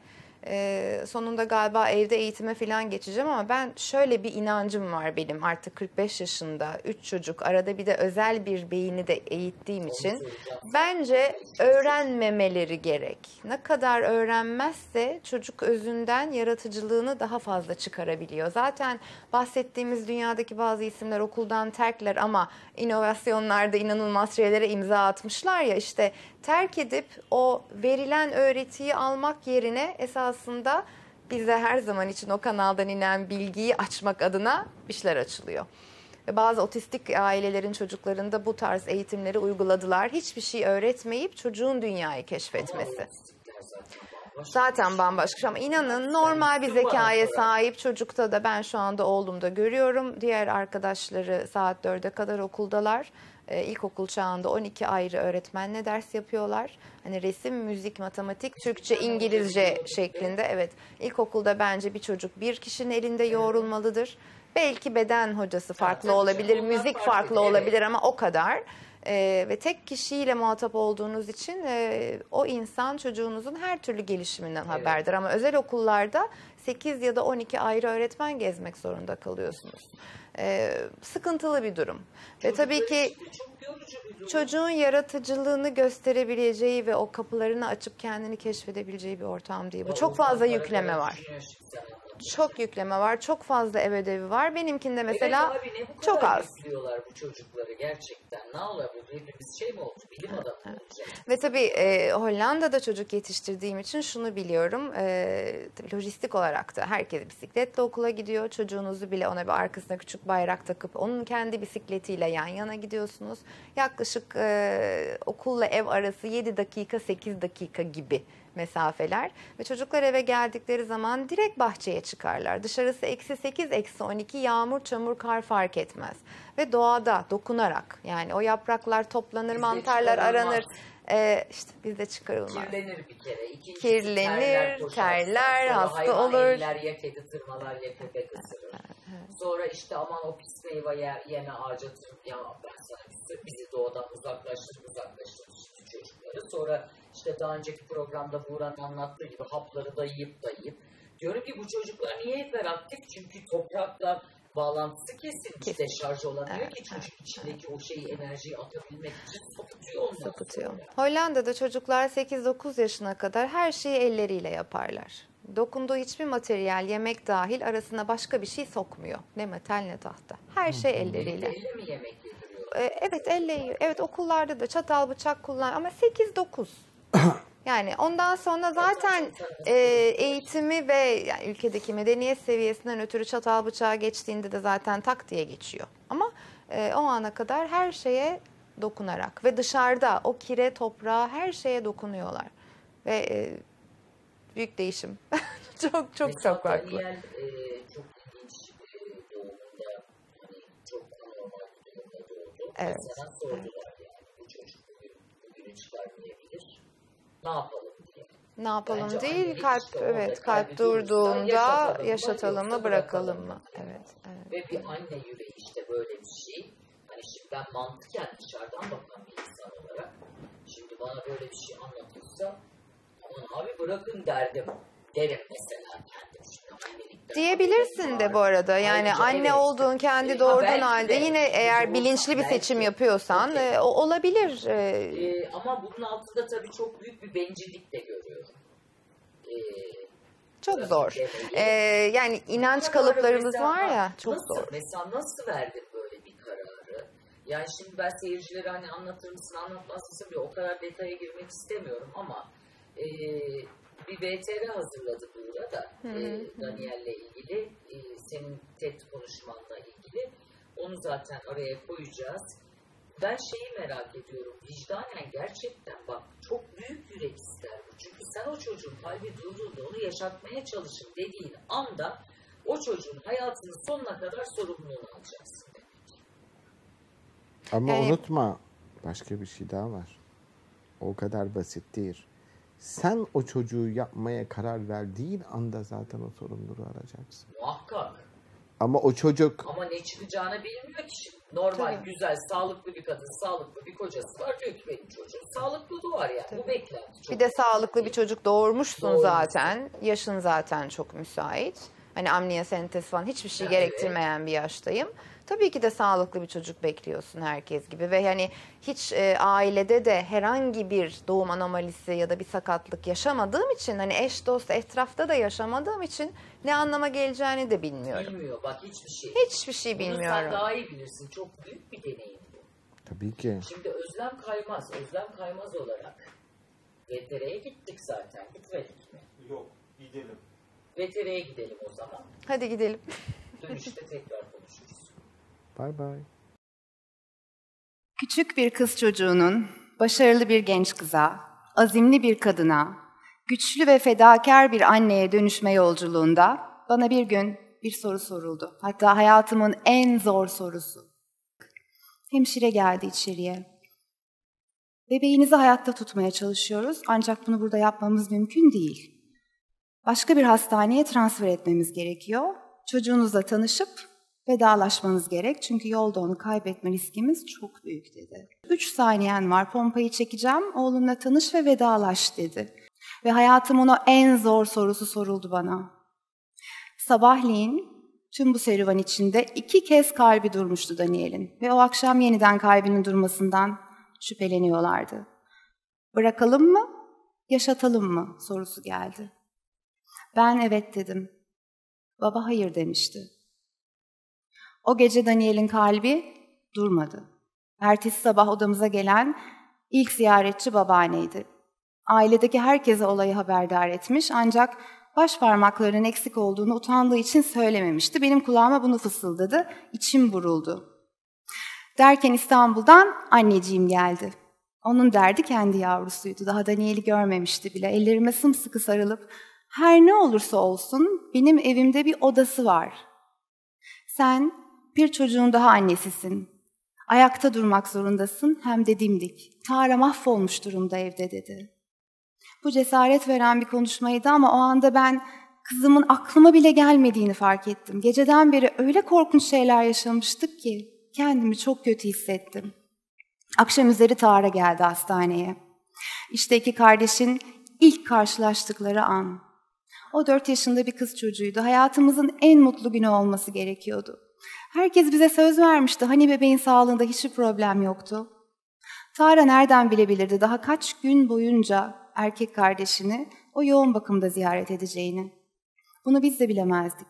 e, sonunda galiba evde eğitime falan geçeceğim ama ben şöyle bir inancım var benim, artık kırk beş yaşında, üç çocuk, arada bir de özel bir beyni de eğittiğim için bence öğrenmemeleri gerek. Ne kadar öğrenmezse çocuk özünden yaratıcılığını daha fazla çıkarabiliyor. Zaten bahsettiğimiz dünyadaki bazı isimler okuldan terkler ama inovasyonlarda inanılmaz şeylere imza atmışlar ya, işte terk edip o verilen öğretiyi almak yerine esasında bize her zaman için o kanaldan inen bilgiyi açmak adına bir şeyler açılıyor. Ve bazı otistik ailelerin çocuklarında bu tarz eğitimleri uyguladılar. Hiçbir şey öğretmeyip çocuğun dünyayı keşfetmesi. Zaten bambaşka ama inanın normal bir zekaya sahip çocukta da, ben şu anda oğlumda görüyorum. Diğer arkadaşları saat dörde kadar okuldalar. Ee, ilkokul çağında on iki ayrı öğretmenle ders yapıyorlar. Hani resim, müzik, matematik, Türkçe, İngilizce şeklinde. Evet, ilkokulda bence bir çocuk bir kişinin elinde yoğrulmalıdır. Belki beden hocası farklı tabii olabilir, canım, onlar müzik farklı, farklı evet. olabilir ama o kadar. Ee, ve tek kişiyle muhatap olduğunuz için e, o insan çocuğunuzun her türlü gelişiminden Evet. haberdar. Ama özel okullarda sekiz ya da on iki ayrı öğretmen gezmek zorunda kalıyorsunuz. Ee, sıkıntılı bir durum. Ve tabii ki Çok yorucu bir durum. çocuğun yaratıcılığını gösterebileceği ve o kapılarını açıp kendini keşfedebileceği bir ortam değil. Bu çok fazla yükleme var. Çok yükleme var, çok fazla ev ödevi var. Benimkinde mesela evet abi, ne bu çok kadar az. yüklüyorlar bu çocukları gerçekten. Ne olabilir? Hepimiz şey mi oldu? Bilim adamı mı olacak? Ve tabii e, Hollanda'da çocuk yetiştirdiğim için şunu biliyorum. E, tabii lojistik olarak da herkes bisikletle okula gidiyor. Çocuğunuzu bile ona bir arkasına küçük bayrak takıp onun kendi bisikletiyle yan yana gidiyorsunuz. Yaklaşık e, okulla ev arası yedi dakika sekiz dakika gibi mesafeler ve çocuklar eve geldikleri zaman direkt bahçeye çıkarlar. Dışarısı eksi sekiz, eksi on iki, yağmur, çamur, kar fark etmez. Ve doğada dokunarak, yani o yapraklar toplanır, Bizde mantarlar çıkarılmaz. aranır. Ee, işte bizde çıkarılmaz. Kirlenir bir kere. İkincisi Kirlenir, terler, toşar. terler, Sonra hasta hayvan olur. eller, ya kedi tırmalar, ya köpek ısırır. Sonra işte aman o pis meyve ye- yeme ağaca tırıp ya ben sana bir sürü bizi doğadan uzaklaştır uzaklaştır şimdi çocukları. Sonra işte daha önceki programda Buğra'nın anlattığı gibi hapları dayayıp dayayıp. Diyorum ki bu çocuklar niye hiperaktif? Çünkü toprakla bağlantısı kesilmiş, deşarj olamıyor Evet, ki çocuk içindeki o şeyi, enerjiyi atabilmek için sapıtıyor ondan Sapıtıyor. sonra. Hollanda'da çocuklar sekiz dokuz yaşına kadar her şeyi elleriyle yaparlar. Dokunduğu hiçbir materyal, yemek dahil arasına başka bir şey sokmuyor. Ne metal ne tahta. Her şey elleriyle. Elle mi yemek yediriyor? Ee, Evet, elle yiyor. Evet, okullarda da çatal bıçak kullan ama sekiz dokuz. Yani ondan sonra zaten e, eğitimi ve yani ülkedeki medeniyet seviyesinden ötürü çatal bıçağa geçtiğinde de zaten tak diye geçiyor. Ama e, o ana kadar her şeye dokunarak ve dışarıda o kire, toprağa, her şeye dokunuyorlar. Ve e, büyük değişim. çok çok Mesela çok farklı. Daniel e, çok ilginç e, doğumunda hani çok anormal bir durumda doğdu. Evet. Mesela sordular yani bu çocuk bugün, bugünü çıkarmayabilir. Ne yapalım diye. Ne yapalım Bence değil, annelik kalp işte orada evet kalbi kalp durursa durduğunda yaşatalım mı, yaşatalım mı yoksa bırakalım bırakalım mı? mı? Evet, evet. Ve bir anne yüreği işte böyle bir şey. Hani şimdi ben mantıken dışarıdan bakan bir insan olarak şimdi bana böyle bir şey anlatırsa aman abi bırakın derdim. Derim mesela kendim şimdi annelikten. Diyebilirsin de bu arada. Yani Ayrıca anne evet, olduğun, işte, kendi e, ha, doğurduğun belki halde de, yine eğer çocuğu bilinçli bir belki, seçim yapıyorsan okey. e, o olabilir. E, Ee, ama bunun altında tabii çok büyük bir bencillik de görüyorum. Ee, Çok bırakın zor. demeyi. E, yani inanç Bu kararı kalıplarımız mesela, var ya, çok nasıl, zor. Mesela nasıl verdin böyle bir kararı? Yani şimdi ben seyircilere hani anlatır mısın anlatmaz mısın diye o kadar detaya girmek istemiyorum ama e, bir V T R hazırladı burada e, Daniel'le ilgili, e, senin TED konuşmanla ilgili. Onu zaten araya koyacağız. Ben şeyi merak ediyorum, vicdanen gerçekten bak çok büyük yürek ister bu. Çünkü sen o çocuğun kalbi durduğunda onu yaşatmaya çalışın dediğin anda o çocuğun hayatının sonuna kadar sorumluluğunu alacaksın. Ama Yani- unutma, başka bir şey daha var. O kadar basit değil. Sen o çocuğu yapmaya karar verdiğin anda zaten o sorumluluğu alacaksın. Muhakkak. Ama o çocuk Ama ne çıkacağını bilmiyor ki şimdi. Normal, Tabii. güzel, sağlıklı bir kadın, sağlıklı bir kocası var. Diyor ki benim çocuğum sağlıklı doğar yani. Bu beklenti. Çok Bir de sağlıklı bir çocuk doğurmuşsun Doğurmuşsun. zaten. Yaşın zaten çok müsait. Hani amniyosentez falan hiçbir şey Ha, gerektirmeyen bir yaştayım. Tabii ki de sağlıklı bir çocuk bekliyorsun herkes gibi ve hani hiç e, ailede de herhangi bir doğum anomalisi ya da bir sakatlık yaşamadığım için, hani eş dost etrafta da yaşamadığım için ne anlama geleceğini de bilmiyorum. bilmiyor. Bak hiçbir şey. Hiçbir şey Bunu sen bilmiyorum. daha iyi bilirsin. Çok büyük bir deneyim bu. tabii ki. Şimdi Özlem Kaymaz, Özlem Kaymaz olarak V T R'ye gittik zaten. Gitmedik mi? Yok, gidelim. V T R'ye gidelim o zaman. Hadi gidelim. Dönüşte tekrar konuşuruz. Bye bye. Küçük bir kız çocuğunun başarılı bir genç kıza, azimli bir kadına, güçlü ve fedakar bir anneye dönüşme yolculuğunda bana bir gün bir soru soruldu. Hatta hayatımın en zor sorusu. Hemşire geldi içeriye. Bebeğinizi hayatta tutmaya çalışıyoruz ancak bunu burada yapmamız mümkün değil. Başka bir hastaneye transfer etmemiz gerekiyor. Çocuğunuzla tanışıp Vedalaşmanız gerek çünkü yolda onu kaybetme riskimiz çok büyük dedi. Üç saniyen var, pompayı çekeceğim, oğlunla tanış ve vedalaş dedi. Ve hayatımın o en zor sorusu soruldu bana. Sabahleyin tüm bu serüven içinde iki kez kalbi durmuştu Daniel'in ve o akşam yeniden kalbinin durmasından şüpheleniyorlardı. Bırakalım mı, yaşatalım mı sorusu geldi. Ben evet dedim. Baba hayır demişti. O gece Daniel'in kalbi durmadı. Ertesi sabah odamıza gelen ilk ziyaretçi babaanneydi. Ailedeki herkese olayı haberdar etmiş ancak baş parmaklarının eksik olduğunu utandığı için söylememişti. Benim kulağıma bunu fısıldadı, içim buruldu. Derken İstanbul'dan anneciğim geldi. Onun derdi kendi yavrusuydu. Daha Daniel'i görmemişti bile. Ellerime sımsıkı sarılıp, her ne olursa olsun benim evimde bir odası var. Sen bir çocuğun daha annesisin. Ayakta durmak zorundasın hem de dimdik. Tara mahvolmuş durumda evde dedi. Bu cesaret veren bir konuşmaydı ama o anda ben kızımın aklıma bile gelmediğini fark ettim. Geceden beri öyle korkunç şeyler yaşamıştık ki kendimi çok kötü hissettim. Akşam üzeri Tara geldi hastaneye. İşte iki kardeşin ilk karşılaştıkları an. O dört yaşında bir kız çocuğuydu. Hayatımızın en mutlu günü olması gerekiyordu. Herkes bize söz vermişti. Hani bebeğin sağlığında hiçbir problem yoktu. Tara nereden bilebilirdi daha kaç gün boyunca erkek kardeşini o yoğun bakımda ziyaret edeceğini. Bunu biz de bilemezdik.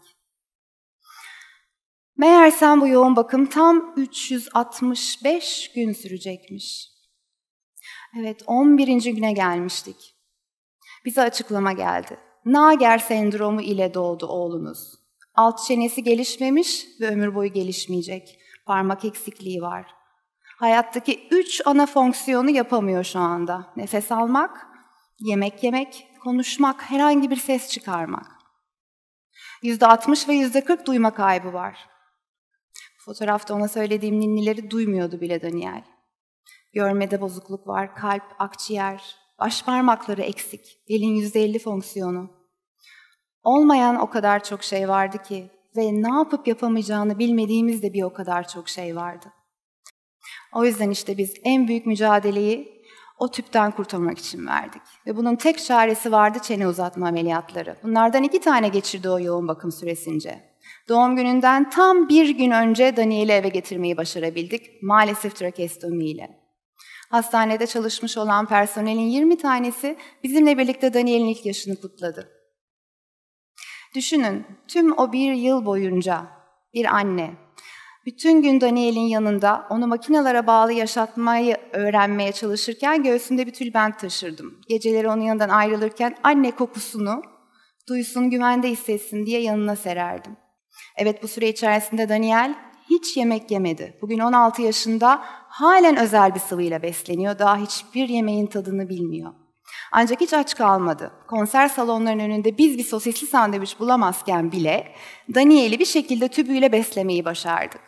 Meğersem bu yoğun bakım tam üç yüz altmış beş gün sürecekmiş. Evet, on birinci güne gelmiştik. Bize açıklama geldi. Nager sendromu ile doğdu oğlunuz. Alt çenesi gelişmemiş ve ömür boyu gelişmeyecek. Parmak eksikliği var. Hayattaki üç ana fonksiyonu yapamıyor şu anda. Nefes almak, yemek yemek, konuşmak, herhangi bir ses çıkarmak. yüzde altmış ve yüzde kırk duyma kaybı var. Fotoğrafta ona söylediğim ninnileri duymuyordu bile Daniel. Görmede bozukluk var, kalp, akciğer, baş parmakları eksik, elin yüzde elli fonksiyonu. Olmayan o kadar çok şey vardı ki ve ne yapıp yapamayacağını bilmediğimiz de bir o kadar çok şey vardı. O yüzden işte biz en büyük mücadeleyi o tüpten kurtulmak için verdik. Ve bunun tek çaresi vardı çene uzatma ameliyatları. Bunlardan iki tane geçirdi o yoğun bakım süresince. Doğum gününden tam bir gün önce Daniel'i eve getirmeyi başarabildik. Maalesef trakestomiyle. Hastanede çalışmış olan personelin yirmi tanesi bizimle birlikte Daniel'in ilk yaşını kutladı. Düşünün, tüm o bir yıl boyunca bir anne, bütün gün Daniel'in yanında onu makinelere bağlı yaşatmayı öğrenmeye çalışırken göğsümde bir tülbent taşırdım. Geceleri onun yanından ayrılırken anne kokusunu duysun, güvende hissetsin diye yanına sererdim. Evet, bu süre içerisinde Daniel hiç yemek yemedi. Bugün on altı yaşında, halen özel bir sıvıyla besleniyor. Daha hiçbir yemeğin tadını bilmiyor. Ancak hiç aç kalmadı. Konser salonlarının önünde biz bir sosisli sandviç bulamazken bile Daniel'i bir şekilde tübüyle beslemeyi başardık.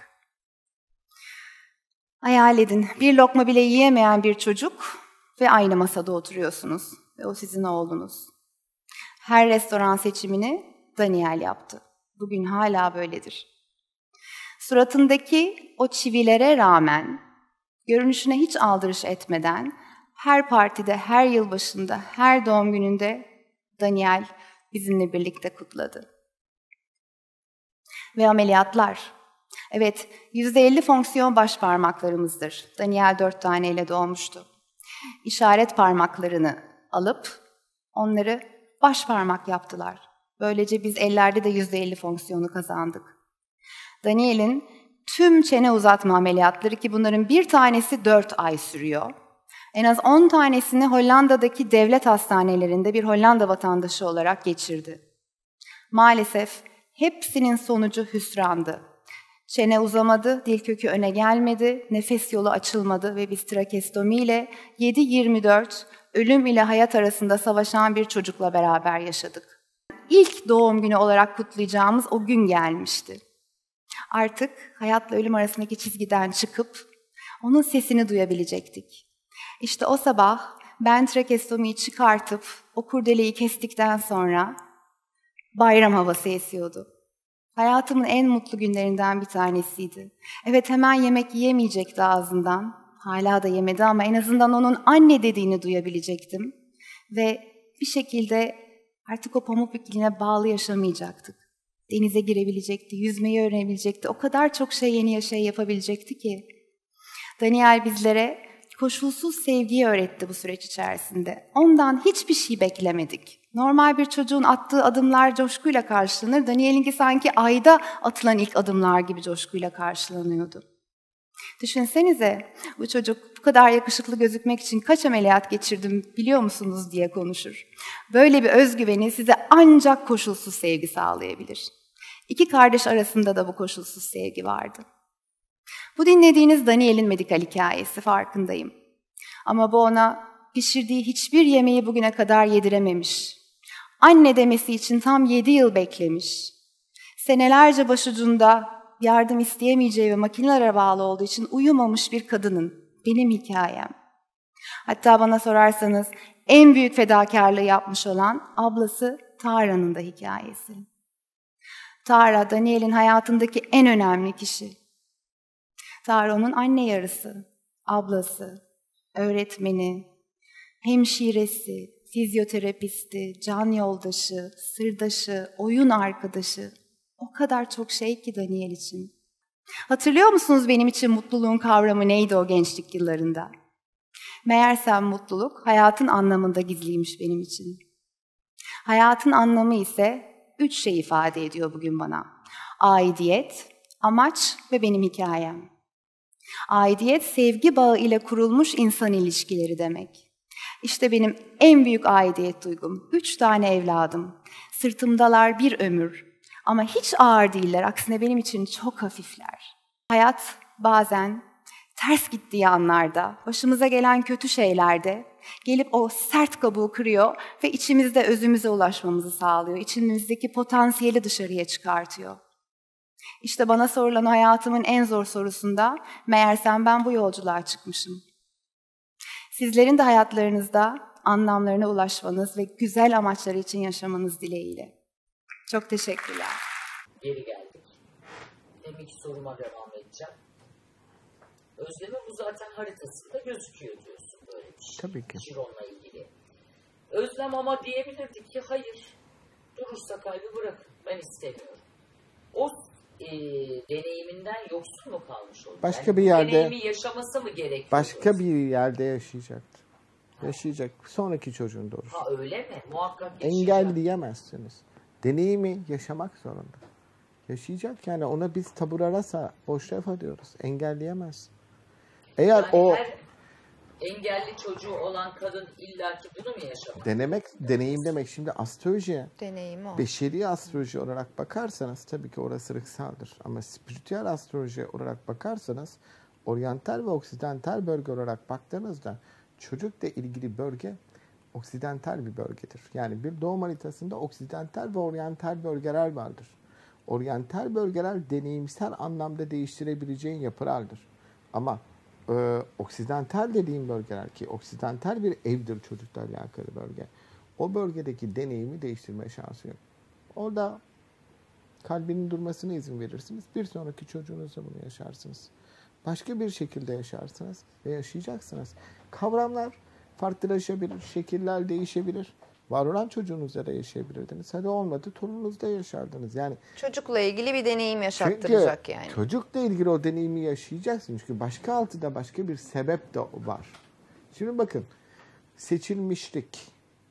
Hayal edin, bir lokma bile yiyemeyen bir çocuk ve aynı masada oturuyorsunuz. Ve o sizin oğlunuz. Her restoran seçimini Daniel yaptı. Bugün hala böyledir. Suratındaki o çivilere rağmen, görünüşüne hiç aldırış etmeden, her partide, her yılbaşında, her doğum gününde Daniel bizimle birlikte kutladı. Ve ameliyatlar. Evet, yüzde elli fonksiyon baş parmaklarımızdır. Daniel dört taneyle doğmuştu. İşaret parmaklarını alıp onları baş parmak yaptılar. Böylece biz ellerde de yüzde elli fonksiyonu kazandık. Daniel'in tüm çene uzatma ameliyatları, ki bunların bir tanesi dört ay sürüyor. En az on tanesini Hollanda'daki devlet hastanelerinde bir Hollanda vatandaşı olarak geçirdi. Maalesef hepsinin sonucu hüsrandı. Çene uzamadı, dil kökü öne gelmedi, nefes yolu açılmadı ve biz trakestomiyle yedi yirmi dört ölüm ile hayat arasında savaşan bir çocukla beraber yaşadık. İlk doğum günü olarak kutlayacağımız o gün gelmişti. Artık hayatla ölüm arasındaki çizgiden çıkıp onun sesini duyabilecektik. İşte o sabah ben trakestomiyi çıkartıp o kurdeleyi kestikten sonra bayram havası esiyordu. Hayatımın en mutlu günlerinden bir tanesiydi. Evet, hemen yemek yiyemeyecekti ağzından. Hala da yemedi ama en azından onun anne dediğini duyabilecektim. Ve bir şekilde artık o pamuk ipliğine bağlı yaşamayacaktık. Denize girebilecekti, yüzmeyi öğrenebilecekti. O kadar çok şey, yeni şey yapabilecekti ki. Daniel bizlere koşulsuz sevgiyi öğretti bu süreç içerisinde. Ondan hiçbir şey beklemedik. Normal bir çocuğun attığı adımlar coşkuyla karşılanır. Daniel'inki sanki ayda atılan ilk adımlar gibi coşkuyla karşılanıyordu. Düşünsenize, bu çocuk bu kadar yakışıklı gözükmek için kaç ameliyat geçirdim biliyor musunuz diye konuşur. Böyle bir özgüveni size ancak koşulsuz sevgi sağlayabilir. İki kardeş arasında da bu koşulsuz sevgi vardı. Bu dinlediğiniz Daniel'in medikal hikayesi, farkındayım. Ama bu ona pişirdiği hiçbir yemeği bugüne kadar yedirememiş. Anne demesi için tam yedi yıl beklemiş. Senelerce başucunda yardım isteyemeyeceği ve makinelere bağlı olduğu için uyumamış bir kadının benim hikayem. Hatta bana sorarsanız en büyük fedakarlığı yapmış olan ablası Tara'nın da hikayesi. Tara, Daniel'in hayatındaki en önemli kişi. Tara onun anne yarısı, ablası, öğretmeni, hemşiresi, fizyoterapisti, can yoldaşı, sırdaşı, oyun arkadaşı. O kadar çok şey ki Daniel için. Hatırlıyor musunuz benim için mutluluğun kavramı neydi o gençlik yıllarında? Meğersem mutluluk hayatın anlamında gizliymiş benim için. Hayatın anlamı ise üç şey ifade ediyor bugün bana. Aidiyet, amaç ve benim hikayem. Aidiyet, sevgi bağı ile kurulmuş insan ilişkileri demek. İşte benim en büyük aidiyet duygum. Üç tane evladım. Sırtımdalar bir ömür. Ama hiç ağır değiller. Aksine benim için çok hafifler. Hayat bazen ters gittiği anlarda, başımıza gelen kötü şeylerde gelip o sert kabuğu kırıyor ve içimizde özümüze ulaşmamızı sağlıyor. İçimizdeki potansiyeli dışarıya çıkartıyor. İşte bana sorulan hayatımın en zor sorusunda meğersem ben bu yolculuğa çıkmışım. Sizlerin de hayatlarınızda anlamlarına ulaşmanız ve güzel amaçları için yaşamanız dileğiyle. Çok teşekkürler. Geri geldik. Demek ki soruma devam edeceğim. Özlem'in bu zaten haritasında gözüküyor diyorsun böyle bir şey. Tabii ki. Chiron'la ilgili. Özlem ama diyebilirdik ki hayır. Durursa kaybı bırakın. Ben istemiyorum. O e, deneyiminden yoksun mu kalmış oldu? Başka yani bir yerde. Deneyimi yaşaması mı gerekiyor? Başka bir yerde yaşayacaktı. Yaşayacak. Sonraki çocuğun doğrusu. Ha öyle mi? Muhakkak yaşayacak. Engelleyemezsiniz. Deneyimi yaşamak zorunda. Yaşayacak yani ona biz tabur arasa boş laf diyoruz. Engelleyemez. Eğer yani o her engelli çocuğu olan kadın illaki bunu mu yaşamak? Denemek, deneyim demek. Şimdi astrolojiye, Deneyim o. beşeri astroloji olarak bakarsanız tabii ki orası ırksaldır. Ama spiritüel astroloji olarak bakarsanız oryantal ve oksidental bölge olarak baktığınızda çocukla ilgili bölge oksidental bir bölgedir. Yani bir doğum haritasında oksidental ve oryantal bölgeler vardır. Oryantal bölgeler deneyimsel anlamda değiştirebileceğin yapılardır. Ama e, oksidental dediğim bölgeler ki oksidental bir evdir çocukla alakalı bölge. O bölgedeki deneyimi değiştirme şansı yok. Orada kalbinin durmasına izin verirsiniz. Bir sonraki çocuğunuzda bunu yaşarsınız. Başka bir şekilde yaşarsınız ve yaşayacaksınız. Kavramlar farklılaşabilir, şekiller değişebilir. Var olan çocuğunuzda da yaşayabilirdiniz. Hadi olmadı, torununuzda yaşardınız. Yani çocukla ilgili bir deneyim yaşattıracak çünkü yani. Çocukla ilgili o deneyimi yaşayacaksın. Çünkü başka altıda başka bir sebep de var. Şimdi bakın, seçilmişlik.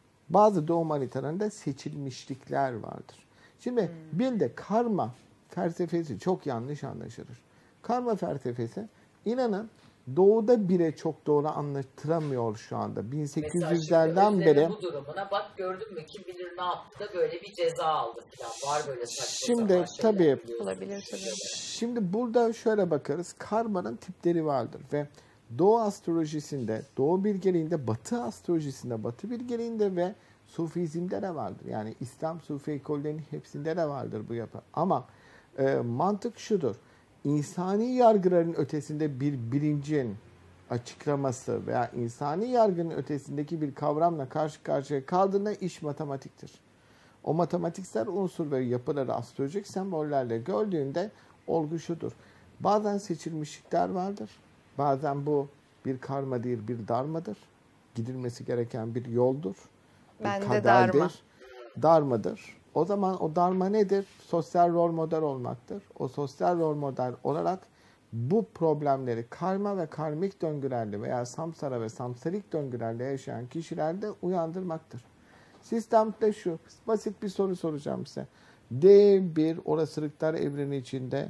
Bazı doğum haritalarında seçilmişlikler vardır. Şimdi hmm. bir de karma felsefesi çok yanlış anlaşılır. Karma felsefesi, inanın doğuda bile çok doğru anlatılamıyor şu anda. bin sekiz yüzlerden beri. Bu durumuna bak gördün mü kim bilir ne yaptı da böyle bir ceza aldı falan. Var böyle saçma Şimdi tabii olabilir tabii. Şimdi burada şöyle bakarız. Karmanın tipleri vardır ve Doğu astrolojisinde, Doğu bilgeliğinde, Batı astrolojisinde, Batı bilgeliğinde ve Sufizmde de vardır. Yani İslam Sufi ekollerinin hepsinde de vardır bu yapı. Ama e, mantık şudur. İnsani yargıların ötesinde bir bilincin açıklaması veya insani yargının ötesindeki bir kavramla karşı karşıya kaldığında iş matematiktir. O matematiksel unsur ve yapıları astrolojik sembollerle gördüğünde olgu şudur. Bazen seçilmişlikler vardır. Bazen bu bir karma değil, bir darmadır. Gidilmesi gereken bir yoldur. Ben bir de kaderdir, darma. Darmadır. O zaman o darma nedir? Sosyal rol model olmaktır. O sosyal rol model olarak bu problemleri karma ve karmik döngülerle veya samsara ve samsarik döngülerle yaşayan kişilerde uyandırmaktır. Sistemde şu, basit bir soru soracağım size. D bir olasılıklar evreni içinde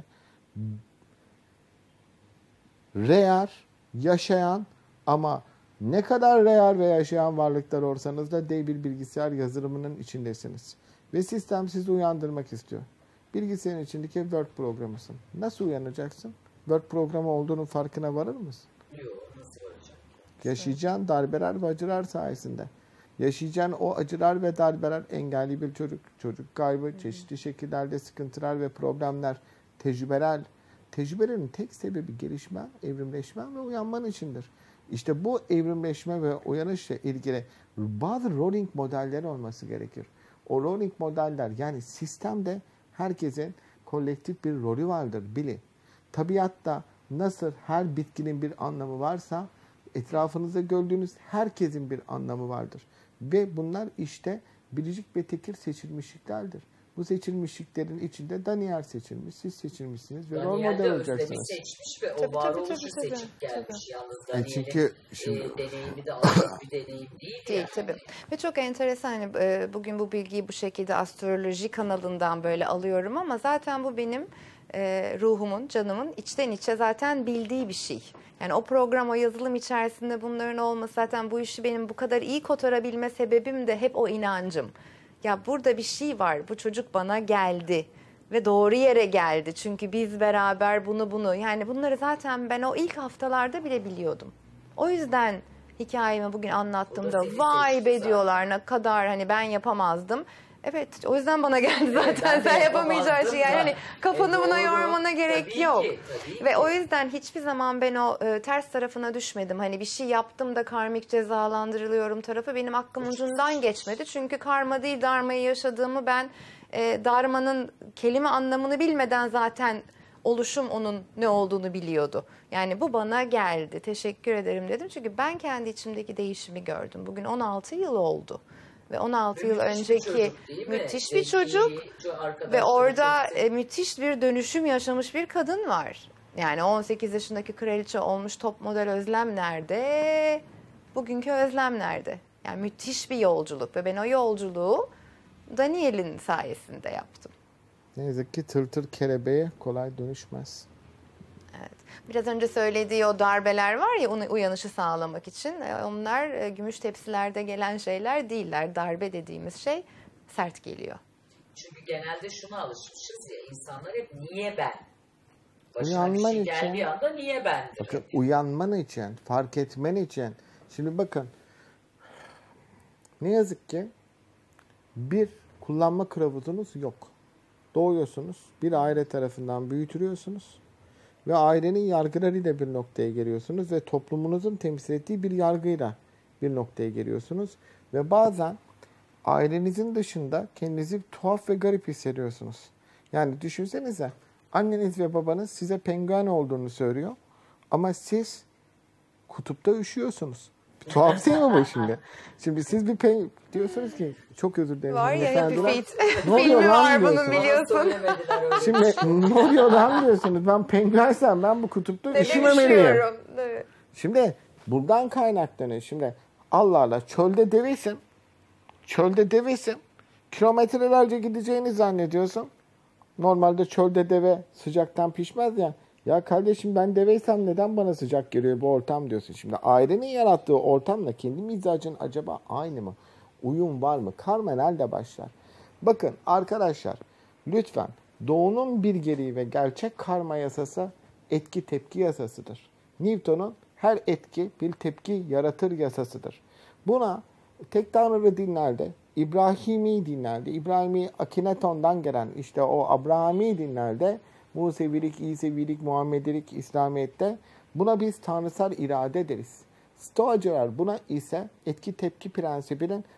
real, yaşayan ama ne kadar real ve yaşayan varlıklar olsanız da D bir bilgisayar yazılımının içindesiniz. Ve sistem sizi uyandırmak istiyor. Bilgisayarın içindeki Word programısın. Nasıl uyanacaksın? Word programı olduğunun farkına varır mısın? Yok, nasıl olacak? Yaşayacağın darbeler ve acılar sayesinde. Yaşayacağın o acılar ve darbeler engelli bir çocuk, çocuk kaybı, çeşitli şekillerde sıkıntılar ve problemler, tecrübeler. Tecrübelerin tek sebebi gelişme, evrimleşme ve uyanman içindir. İşte bu evrimleşme ve uyanışla ilgili bazı rolling modeller olması gerekir. O rolling modeller yani sistemde herkesin kolektif bir rolü vardır bilin. Tabiatta nasıl her bitkinin bir anlamı varsa etrafınızda gördüğünüz herkesin bir anlamı vardır. Ve bunlar işte biricik ve tekil seçilmişliklerdir. Bu seçilmişliklerin içinde Daniel seçilmiş, siz seçilmişsiniz ve rol model olacaksınız. Seçmiş ve Tabii, o tabii, varoluşu tabii, tabii, seçip gelmiş tabii. yalnız. E Daniel'in çünkü şimdi- e, deneyimi de alacak bir deneyim değil. Değil yani. tabii. Ve çok enteresan hani, e, bugün bu bilgiyi bu şekilde astroloji kanalından böyle alıyorum ama zaten bu benim e, ruhumun, canımın içten içe zaten bildiği bir şey. Yani o program, o yazılım içerisinde bunların olması zaten bu işi benim bu kadar iyi kotarabilme sebebim de hep o inancım. Ya burada bir şey var, bu çocuk bana geldi ve doğru yere geldi. Çünkü biz beraber bunu bunu yani bunları zaten ben o ilk haftalarda bile biliyordum. O yüzden hikayemi bugün anlattığımda senin vay seçtiğin be zaten. diyorlar ne kadar hani ben yapamazdım. Evet o yüzden bana geldi zaten ben de sen yapamayacağın yapamazdım şey yani da. hani kafanı E, buna doğru. yormana gerek Tabii yok. ki, tabii Ve ki. o yüzden hiçbir zaman ben o e, ters tarafına düşmedim. Hani bir şey yaptım da karmik cezalandırılıyorum tarafı benim aklımın ucundan geçmedi. Çünkü karma değil darmayı yaşadığımı ben e, darmanın kelime anlamını bilmeden zaten oluşum onun ne olduğunu biliyordu. Yani bu bana geldi. Teşekkür ederim dedim. Çünkü ben kendi içimdeki değişimi gördüm. Bugün on altı yıl oldu. Ve on altı yıl Müthiş bir önceki çocuk değil mi? müthiş bir Zeki, çocuk çok arkadaşları ve orada çok e, müthiş bir dönüşüm yaşamış bir kadın var. Yani on sekiz yaşındaki kraliçe olmuş top model Özlem nerede? Bugünkü Özlem nerede? Yani müthiş bir yolculuk ve ben o yolculuğu Daniel'in sayesinde yaptım. Ne yazık ki tır tır kelebeğe kolay dönüşmez. Evet. Biraz önce söylediği o darbeler var ya onu uyanışı sağlamak için. e, Onlar e, gümüş tepsilerde gelen şeyler değiller. Darbe dediğimiz şey sert geliyor. Çünkü genelde şuna alışmışız ya insanlar hep niye ben? Başına bir Uyanman şey için- geldiği anda niye ben? Bakın uyanman için, fark etmen için. Şimdi bakın. Ne yazık ki bir kullanma kılavuzunuz yok. Doğuyorsunuz. Bir aile tarafından büyütülüyorsunuz. Ve ailenin yargılarıyla bir noktaya geliyorsunuz. Ve toplumunuzun temsil ettiği bir yargıyla bir noktaya geliyorsunuz. Ve bazen ailenizin dışında kendinizi tuhaf ve garip hissediyorsunuz. Yani düşünsenize anneniz ve babanız size penguen olduğunu söylüyor. Ama siz kutupta üşüyorsunuz. Bir tuhaf şey mi bu şimdi? Şimdi siz bir peng... diyorsunuz ki çok özür dilerim. Var ya Happy hanımefendiler. Feet Ne oluyor filmi lan var bunun diyorsunuz. biliyorsun. Söylemediler öyle. Şimdi ne oluyor lan diyorsunuz. Ben penguensem ben bu kutupta Neden üşümemeliyim. üşüyorum? Evet. Şimdi buradan kaynaklanıyor. Şimdi Allah Allah çölde devesin. Çölde devesin. Kilometrelerce gideceğini zannediyorsun. Normalde çölde deve sıcaktan pişmez ya. Ya kardeşim ben deveysem neden bana sıcak geliyor bu ortam diyorsun. Şimdi ailenin yarattığı ortamla kendi mizacın acaba aynı mı? Uyum var mı? Karma nerede başlar? Bakın arkadaşlar lütfen doğunun bir gereği ve gerçek karma yasası etki tepki yasasıdır. Newton'un her etki bir tepki yaratır yasasıdır. Buna tek tanrılı dinlerde, İbrahimi dinlerde, İbrahimi Akineton'dan gelen işte o Abrahami dinlerde, Musevilik, İsevilik, Muhammedilik, İslamiyet'te buna biz tanrısal irade deriz. Stoacılar buna ise etki tepki prensibinin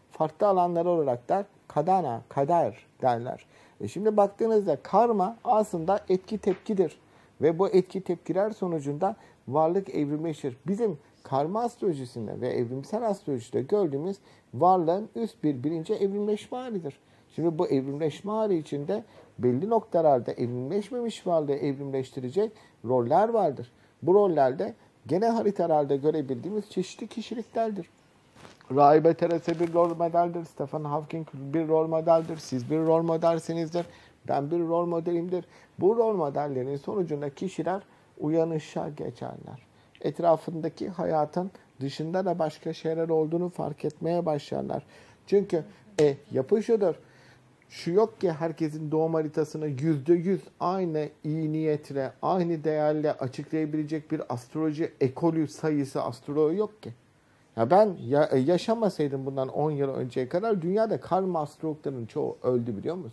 farklı alanlar olarak der kadana, kader derler. E şimdi baktığınızda karma aslında etki tepkidir. Ve bu etki tepkiler sonucunda varlık evrimleşir. Bizim karma astrolojisinde ve evrimsel astrolojide gördüğümüz varlığın üst bir bilince evrimleşme halidir. Şimdi bu evrimleşme hali içinde belli noktalarda evrimleşmemiş varlığı evrimleştirecek roller vardır. Bu rollerde gene haritalarda görebildiğimiz çeşitli kişiliklerdir. Rahibe Teresa bir rol modeldir, Stephen Hawking bir rol modeldir, siz bir rol modelsinizdir, ben bir rol modelimdir. Bu rol modellerin sonucunda kişiler uyanışa geçerler. Etrafındaki hayatın dışında da başka şeyler olduğunu fark etmeye başlarlar. Çünkü e, yapı şudur. Şu yok ki herkesin doğum haritasını yüzde yüz aynı iyi niyetle, aynı değerle açıklayabilecek bir astroloji ekolü sayısı astroloğu yok ki. Ya ben ya, yaşamasaydım bundan on yıl önceye kadar dünyada karma astrologların çoğu öldü biliyor musun?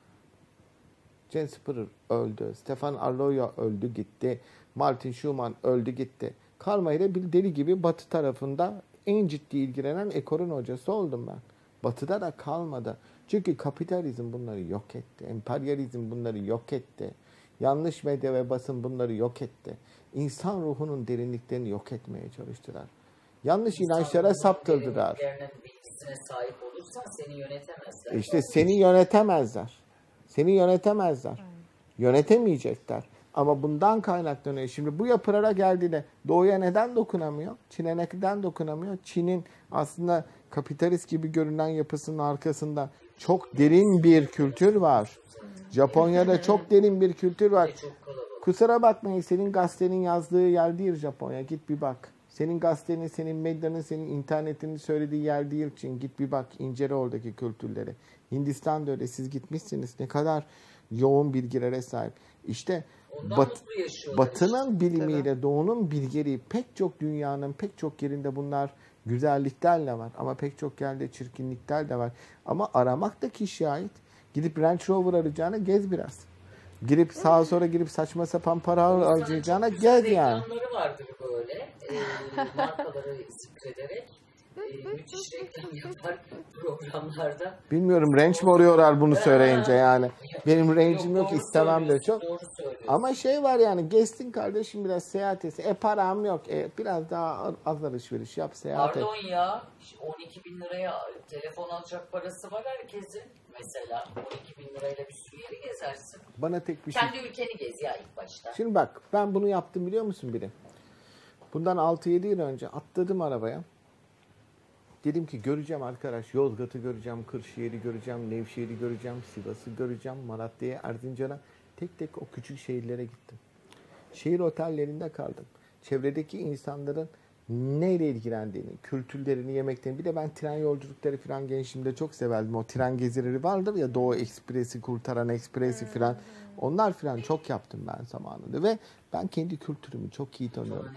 James Spurrier öldü, Stefan Arloyo öldü gitti, Martin Schumann öldü gitti. Karma ile bir deli gibi Batı tarafında en ciddi ilgilenen ekolün hocası oldum ben. Batı'da da kalmadı. Çünkü kapitalizm bunları yok etti. Emperyalizm bunları yok etti. Yanlış medya ve basın bunları yok etti. İnsan ruhunun derinliklerini yok etmeye çalıştılar. Yanlış inançlara saptırdılar. Bilgisine sahip olursan seni yönetemezler. İşte seni yönetemezler. Seni yönetemezler. Yönetemeyecekler. Ama bundan kaynaklanıyor. Şimdi bu yapılara geldiğinde Doğu'ya neden dokunamıyor? Çin'e neden dokunamıyor? Çin'in aslında kapitalist gibi görünen yapısının arkasında çok derin bir kültür var. Japonya'da çok derin bir kültür var. Kusura bakmayın, senin gazetenin yazdığı yer değil Japonya. Git bir bak. Senin gazetenin, senin medyanın, senin internetinin söylediği yer değil için git bir bak, incele oradaki kültürleri. Hindistan'da öyle, siz gitmişsiniz. Ne kadar yoğun bilgilere sahip. İşte bat, Batı'nın bilimiyle Doğu'nun bilgeliği pek çok dünyanın pek çok yerinde bunlar güzellikler de var. Ama pek çok yerde çirkinlikler de var. Ama aramak da kişiye ait. Gidip Range Rover arayacağına gez biraz. Girip sağa sonra girip saçma sapan para harcayacağına gez yani. Reklamları vardır böyle. E, markaları zikrederek e, müthiş reklam yapar programlarda. Bilmiyorum, range mi arıyorlar bunu söyleyince yani. Benim range'im yok, yok istemem de çok. Ama şey var yani, gezsin kardeşim biraz, seyahat etsin. E param yok. E, biraz daha az alışveriş yap, seyahat et. Pardon ya, on iki bin liraya telefon alacak parası var herkesin. Mesela on iki bin lirayla bir sürü yeri gezersin. Bana tek bir şey... Kendi ülkeni gez ya ilk başta. Şimdi bak, ben bunu yaptım biliyor musun biri? Bundan altı yedi yıl önce atladım arabaya. Dedim ki göreceğim arkadaş, Yozgat'ı göreceğim, Kırşehir'i göreceğim, Nevşehir'i göreceğim, Sivas'ı göreceğim, Malatya'ya, Erzincan'a. Tek tek o küçük şehirlere gittim. Şehir otellerinde kaldım. Çevredeki insanların neyle ilgilendiğini, kültürlerini, yemeklerini. Bir de ben tren yolculukları falan gençliğimde çok severdim. O tren gezileri vardır ya, Doğu Ekspresi, Kurtaran Ekspresi falan. Onlar falan çok yaptım ben zamanında. Ve ben kendi kültürümü çok iyi tanıyorum.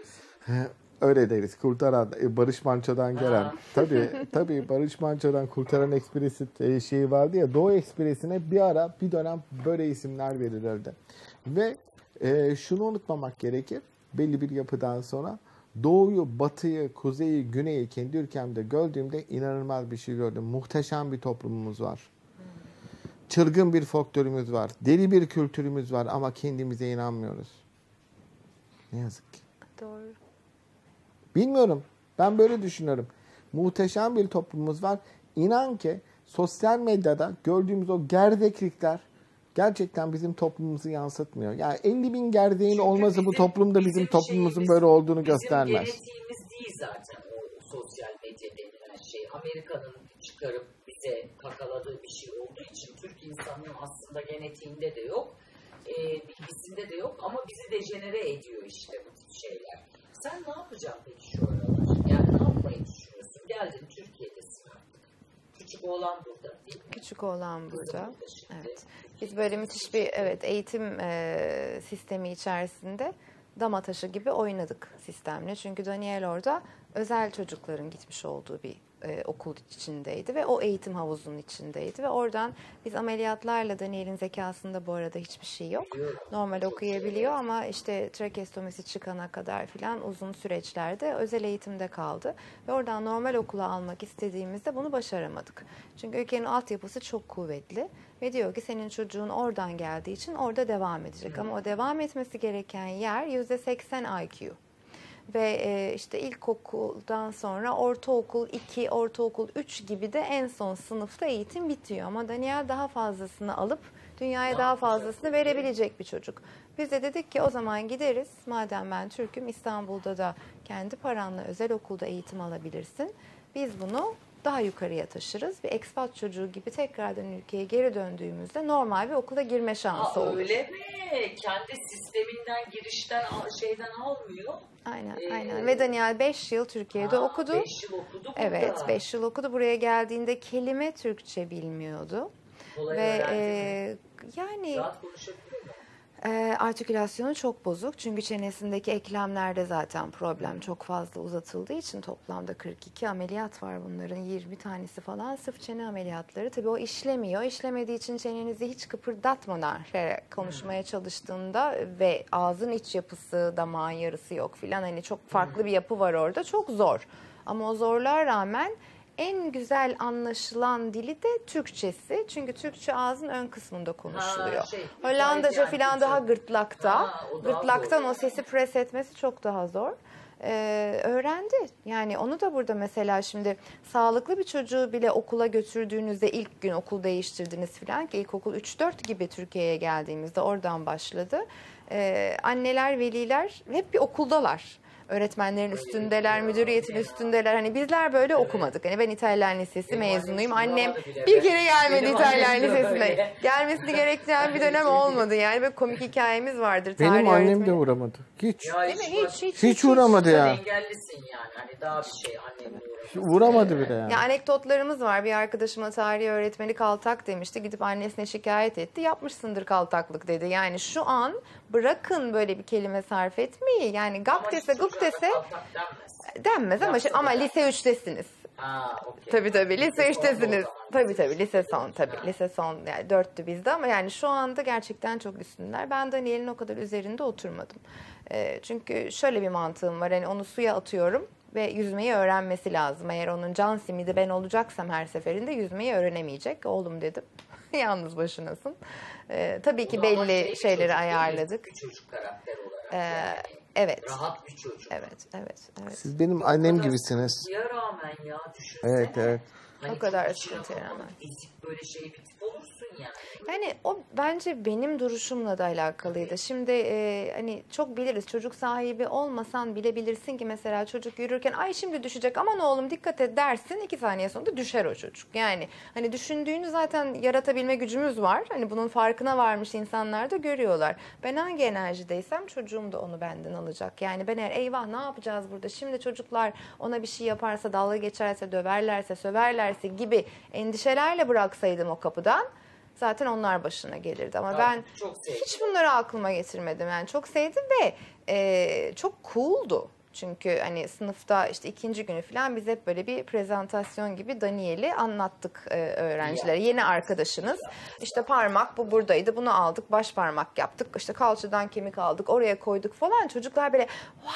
Öyle deriz. Kurtaran, Barış Manço'dan gelen. Tabii, tabii Barış Manço'dan Kurtaran Ekspresi şeyi vardı ya. Doğu Ekspresi'ne bir ara, bir dönem böyle isimler verilirdi. Ve e, şunu unutmamak gerekir. Belli bir yapıdan sonra Doğu'yu, Batı'yı, Kuzey'i, Güney'i kendi ülkemde gördüğümde inanılmaz bir şey gördüm. Muhteşem bir toplumumuz var. Çılgın bir folklorumuz var. Deli bir kültürümüz var ama kendimize inanmıyoruz. Ne yazık ki. Doğru. Bilmiyorum. Ben böyle düşünüyorum. Muhteşem bir toplumumuz var. İnan ki sosyal medyada gördüğümüz o gerdeklikler gerçekten bizim toplumumuzu yansıtmıyor. Yani elli bin gerdeğin Çünkü olması bizim, bu toplumda bizim, bizim toplumumuzun böyle olduğunu bizim göstermez. Bizim genetiğimiz değil zaten o sosyal medya denilen şey. Amerika'nın çıkarıp bize kakaladığı bir şey olduğu için Türk insanının aslında genetiğinde de yok, e, bilgisinde de yok ama bizi dejenere ediyor işte bu tip şeyler. Sen ne yapacaksın peki şu aralar? Yani ne yapmayı düşünüyorsun? Geldin Türkiye'desin artık. Küçük oğlan burada değil mi? Küçük oğlan burada. Evet. Biz böyle müthiş bir evet eğitim e, sistemi içerisinde dama taşı gibi oynadık sistemle. Çünkü Daniel orada özel çocukların gitmiş olduğu bir e, okul içindeydi ve o eğitim havuzunun içindeydi ve oradan biz ameliyatlarla Daniel'in zekasında bu arada hiçbir şey yok. Normal okuyabiliyor ama işte trakeostomisi çıkana kadar filan uzun süreçlerde özel eğitimde kaldı ve oradan normal okula almak istediğimizde bunu başaramadık. Çünkü ülkenin altyapısı çok kuvvetli ve diyor ki senin çocuğun oradan geldiği için orada devam edecek ama o devam etmesi gereken yer yüzde seksen I Q. Ve e, işte ilkokuldan sonra ortaokul iki, ortaokul üç gibi de en son sınıfta eğitim bitiyor. Ama Daniel daha fazlasını alıp dünyaya daha fazlasını verebilecek bir çocuk. Biz de dedik ki o zaman gideriz. Madem ben Türk'üm, İstanbul'da da kendi paranla özel okulda eğitim alabilirsin. Biz bunu daha yukarıya taşırız. Bir expat çocuğu gibi tekrardan ülkeye geri döndüğümüzde normal bir okula girme şansı Aa, olur. Öyle mi? Kendi sisteminden, girişten, şeyden almıyor. Aynen, Ee, aynen. Ve Daniel beş yıl Türkiye'de Ha, okudu. beş yıl okudu burada. Evet, beş yıl okudu. Buraya geldiğinde kelime Türkçe bilmiyordu. Kolay Ve öğrendi mi? e, yani Rahat konuşabiliyor mu? e, artikülasyonu çok bozuk. Çünkü çenesindeki eklemlerde zaten problem çok fazla uzatıldığı için toplamda kırk iki ameliyat var bunların. yirmi tanesi falan sırf çene ameliyatları. Tabii o işlemiyor. İşlemediği için çenenizi hiç kıpırdatmadan şey, konuşmaya çalıştığında ve ağzın iç yapısı, damağın yarısı yok filan. Hani çok farklı bir yapı var orada. Çok zor. Ama o zorluğa rağmen en güzel anlaşılan dili de Türkçesi. Çünkü Türkçe ağzın ön kısmında konuşuluyor. Ha, şey, Hollandaca yani falan daha gırtlakta. Ha, o daha Gırtlaktan zor. o sesi pres etmesi çok daha zor. Ee, öğrendi. Yani onu da burada mesela şimdi sağlıklı bir çocuğu bile okula götürdüğünüzde ilk gün okul değiştirdiniz falan ki ilkokul üç dört gibi Türkiye'ye geldiğimizde oradan başladı. Ee, anneler, veliler hep bir okuldalar. Öğretmenlerin üstündeler, müdüriyetin üstündeler. Hani bizler böyle okumadık. Hani ben İtalyan Lisesi Benim mezunuyum. annem Annem sınavda bile bir be. kere gelmedi Benim İtalyan annem de Lisesi'ne. öyle. Gelmesini gerektiren bir dönem olmadı yani. Böyle komik hikayemiz vardır. Benim tarih annem de öğretmeni. uğramadı. Hiç. Ya Değil mi? hiç, Hiç, hiç, Hiç uğramadı Sen ya. engellisin yani. Hani daha bir şey annemle uğraşıyorsun. Uğramadı bile yani. Ya anekdotlarımız var. Bir arkadaşıma tarih öğretmeni kaltak demişti. Gidip annesine şikayet etti. Yapmışsındır kaltaklık dedi. Yani şu an bırakın böyle bir kelime sarf etmeyi. Yani Ama gak dese hiç guk çocuğa dese kaltak denmez. denmez ama, Yapsa şey, ama da lise üçtesiniz. Ha, okey. Tabii tabii lise Lise sonda o üçtesiniz. zaman. Tabii tabii lise son tabii. Ha. Lise son yani dörttü bizde ama yani şu anda gerçekten çok üstünler. Ben Daniel'in o kadar üzerinde oturmadım. Ee, çünkü şöyle bir mantığım var. Hani onu suya atıyorum ve yüzmeyi öğrenmesi lazım. Eğer onun can simidi ben olacaksam her seferinde yüzmeyi öğrenemeyecek. Oğlum dedim. Yalnız başınasın. Ee, tabii ki O da ama şey belli bir şeyleri çocuk değil mi? ayarladık. Bir çocuk karakter olarak. Ee, yani. evet. Rahat bir çocuk. Evet, evet, evet. Siz benim annem gibisiniz. Ya rağmen ya düşünsene. Evet, evet. Hani O kadar çok içine sıkıntıya kapanık, rağmen. ezik böyle şey bir tip olursun yani. Yani o bence benim duruşumla da alakalıydı. Şimdi e, hani çok biliriz çocuk sahibi olmasan bile bilirsin ki mesela çocuk yürürken ay şimdi düşecek aman oğlum dikkat et dersin iki saniye sonra düşer o çocuk. Yani hani düşündüğünü zaten yaratabilme gücümüz var. Hani bunun farkına varmış insanlar da görüyorlar. Ben hangi enerjideysem çocuğum da onu benden alacak. Yani ben eğer eyvah ne yapacağız burada şimdi çocuklar ona bir şey yaparsa dalga geçerse döverlerse söverlerse gibi endişelerle bıraksaydım o kapıdan zaten onlar başına gelirdi ama Tabii, ben çok sevdim. hiç bunları aklıma getirmedim. Yani çok sevdim ve e, çok cool'du. Çünkü hani sınıfta işte ikinci günü falan biz hep böyle bir prezentasyon gibi Daniel'i anlattık e, öğrencilere. Yeni arkadaşınız. İşte parmak bu buradaydı. Bunu aldık. Baş parmak yaptık. İşte kalçadan kemik aldık. Oraya koyduk falan. Çocuklar böyle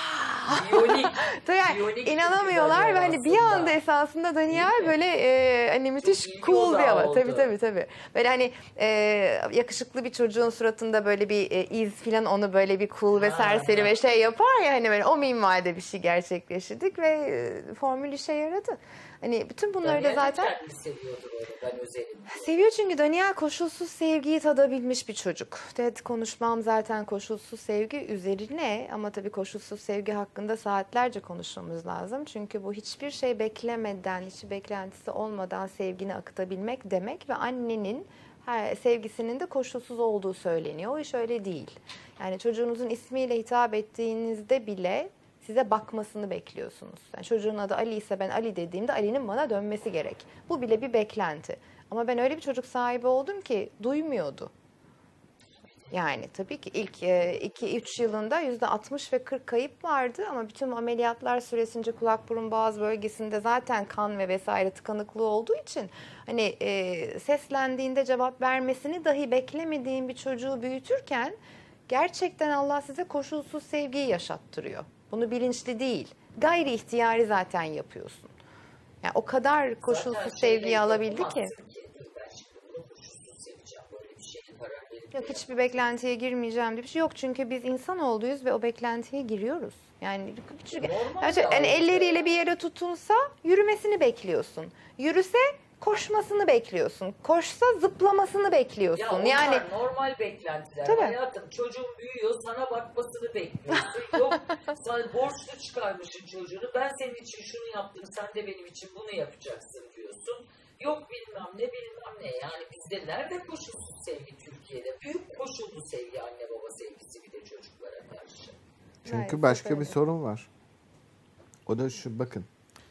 wow. Biyonik. Yani Biyonik inanamıyorlar gibi ve hani bir aslında. anda esasında Daniel böyle e, hani müthiş ilgi cool bir odağı hava. oldu. Tabii tabii tabii. Böyle hani e, yakışıklı bir çocuğun suratında böyle bir e, iz falan onu böyle bir cool ve Ha, serseri ha. ve şey yapar ya hani böyle o minvalde bir şey gerçekleştirdik ve e, formül işe yaradı. Hani bütün bunları da Daniel de zaten kendini seviyordur öyle ben özelim. seviyor çünkü Daniel koşulsuz sevgiyi tadabilmiş bir çocuk. Evet konuşmam zaten koşulsuz sevgi üzerine ama tabii koşulsuz sevgi hakkında saatlerce konuşmamız lazım. Çünkü bu hiçbir şey beklemeden, hiçbir beklentisi olmadan sevgini akıtabilmek demek ve annenin her, sevgisinin de koşulsuz olduğu söyleniyor. O iş öyle değil. Yani çocuğunuzun ismiyle hitap ettiğinizde bile size bakmasını bekliyorsunuz. Yani çocuğun adı Ali ise ben Ali dediğimde Ali'nin bana dönmesi gerek. Bu bile bir beklenti. Ama ben öyle bir çocuk sahibi oldum ki duymuyordu. Yani tabii ki ilk iki üç yılında yüzde altmış ve kırk kayıp vardı ama bütün ameliyatlar süresince kulak burun boğaz bölgesinde zaten kan ve vesaire tıkanıklığı olduğu için hani e, seslendiğinde cevap vermesini dahi beklemediğin bir çocuğu büyütürken gerçekten Allah size koşulsuz sevgiyi yaşattırıyor. Bunu bilinçli değil, gayri ihtiyari zaten yapıyorsun. Yani o kadar koşulsuz sevgiyi alabildi ki. Yok, hiçbir beklentiye girmeyeceğim diye bir şey yok. Çünkü biz insanoğluyuz ve o beklentiye giriyoruz. Yani, yani, yani elleriyle bir yere tutunsa yürümesini bekliyorsun. Yürüse koşmasını bekliyorsun. Koşsa zıplamasını bekliyorsun. Ya onlar yani normal beklentiler. Tabii. Hayatım, çocuğun büyüyor, sana bakmasını bekliyorsun. Yok, sana borçlu çıkarmışsın çocuğunu. Ben senin için şunu yaptım, sen de benim için bunu yapacaksın diyorsun. Yok bilmem ne bilmem ne. Yani bizde nerede koşulsuz sevgi Türkiye'de? Büyük koşullu sevgi, anne baba sevgisi bir de çocuklara karşı. Çünkü Evet, başka öyle. bir sorun var. O da şu, bakın.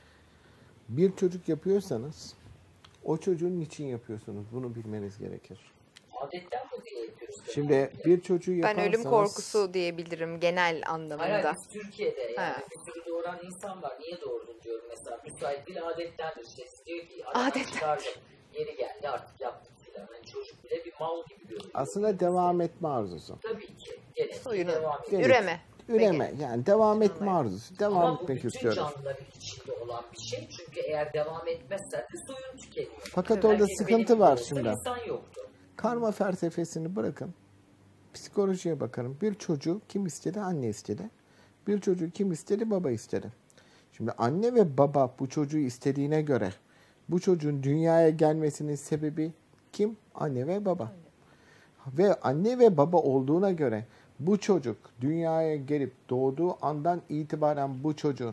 Bir çocuk yapıyorsanız o çocuğun niçin yapıyorsunuz? Bunu bilmeniz gerekir. Adetten mi diye yapıyoruz? Şimdi bir çocuğu yaparsanız... ben ölüm korkusu diyebilirim genel anlamında. Hayır, biz Türkiye'de yani Ha. bir sürü doğuran insan var. Niye doğurdun diyorum mesela. Müsait bir adettendir. İşte diyor ki adam Adetten. çıkardı. Yeri geldi artık yaptık filan. Yani çocuk bile bir mal gibi görünüyor. Aslında devam etme arzusu. Tabii ki. Gene Soyunu. devam ediyor. Evet. Üreme. Üreme. Yani devam etme arzusu. Devam Ama bu etmek bütün istiyoruz. canlıların içinde olan bir şey. Çünkü eğer devam etmezsen de soyun tükeniyor. Fakat orada Belki sıkıntı benim var olsa şimdi. İnsan yoktu. Karma felsefesini bırakın. Psikolojiye bakalım. Bir çocuğu kim istedi? Anne istedi. Bir çocuğu kim istedi? Baba istedi. Şimdi anne ve baba bu çocuğu istediğine göre bu çocuğun dünyaya gelmesinin sebebi kim? Anne ve baba. Ve anne ve baba olduğuna göre bu çocuk dünyaya gelip doğduğu andan itibaren bu çocuğun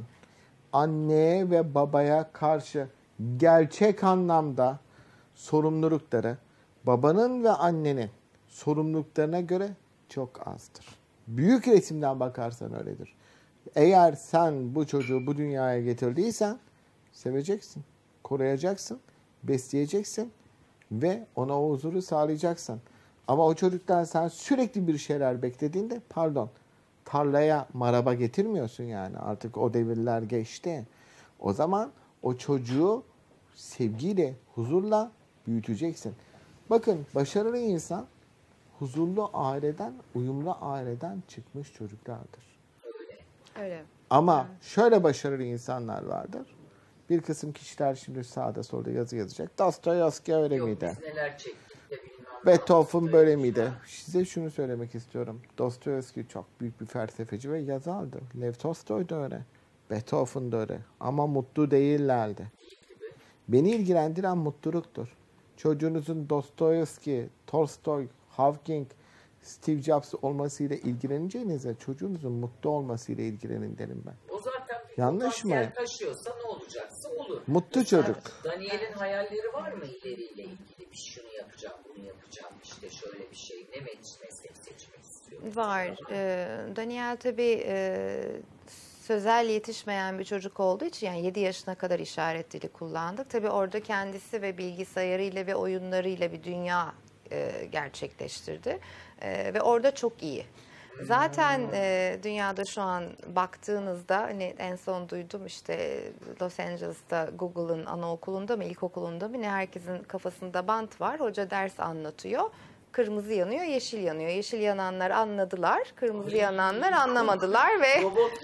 anneye ve babaya karşı gerçek anlamda sorumlulukları babanın ve annenin sorumluluklarına göre çok azdır. Büyük resimden bakarsan öyledir. Eğer sen bu çocuğu bu dünyaya getirdiysen seveceksin, koruyacaksın, besleyeceksin ve ona o huzuru sağlayacaksın. Ama o çocuktan sen sürekli bir şeyler beklediğinde, pardon, tarlaya maraba getirmiyorsun yani. Artık o devirler geçti. O zaman o çocuğu sevgiyle, huzurla büyüteceksin. Bakın, başarılı insan huzurlu aileden, uyumlu aileden çıkmış çocuklardır. Öyle. Ama şöyle başarılı insanlar vardır. Bir kısım kişiler şimdi sağda solda yazı yazacak. Dostoyevski öyle Yok miydi? biz neler çektik de bilmem. Beethoven böyle miydi? Size şunu söylemek istiyorum. Dostoyevski çok büyük bir felsefeci ve yazardı. Lev Tolstoy da öyle. Beethoven da öyle. Ama mutlu değillerdi. Beni ilgilendiren mutluluktur. Çocuğunuzun Dostoyevski, Tolstoy, Hawking, Steve Jobs olmasıyla ilgileneceğinize çocuğunuzun mutlu olmasıyla ilgilenin derim ben. O zaten bir Yanlış mı? potansiyel taşıyorsa ne olacaksa olur. Mutlu Mesela çocuk. Daniel'in hayalleri var mı ileriyle ilgili? Bir şunu yapacağım, bunu yapacağım, işte şöyle bir şey. Ne meslek seçmek istiyor? Var. Ee, Daniel tabii e, sözel yetişmeyen bir çocuk olduğu için yani yedi yaşına kadar işaret dili kullandık. Tabii orada kendisi ve bilgisayarıyla ve oyunlarıyla bir dünya e, gerçekleştirdi. E, ve orada çok iyi. Zaten e, dünyada şu an baktığınızda hani en son duydum işte Los Angeles'ta Google'ın anaokulunda mı ilkokulunda mı ne herkesin kafasında bant var. Hoca ders anlatıyor. Kırmızı yanıyor, yeşil yanıyor. Yeşil yananlar anladılar, kırmızı yananlar anlamadılar ve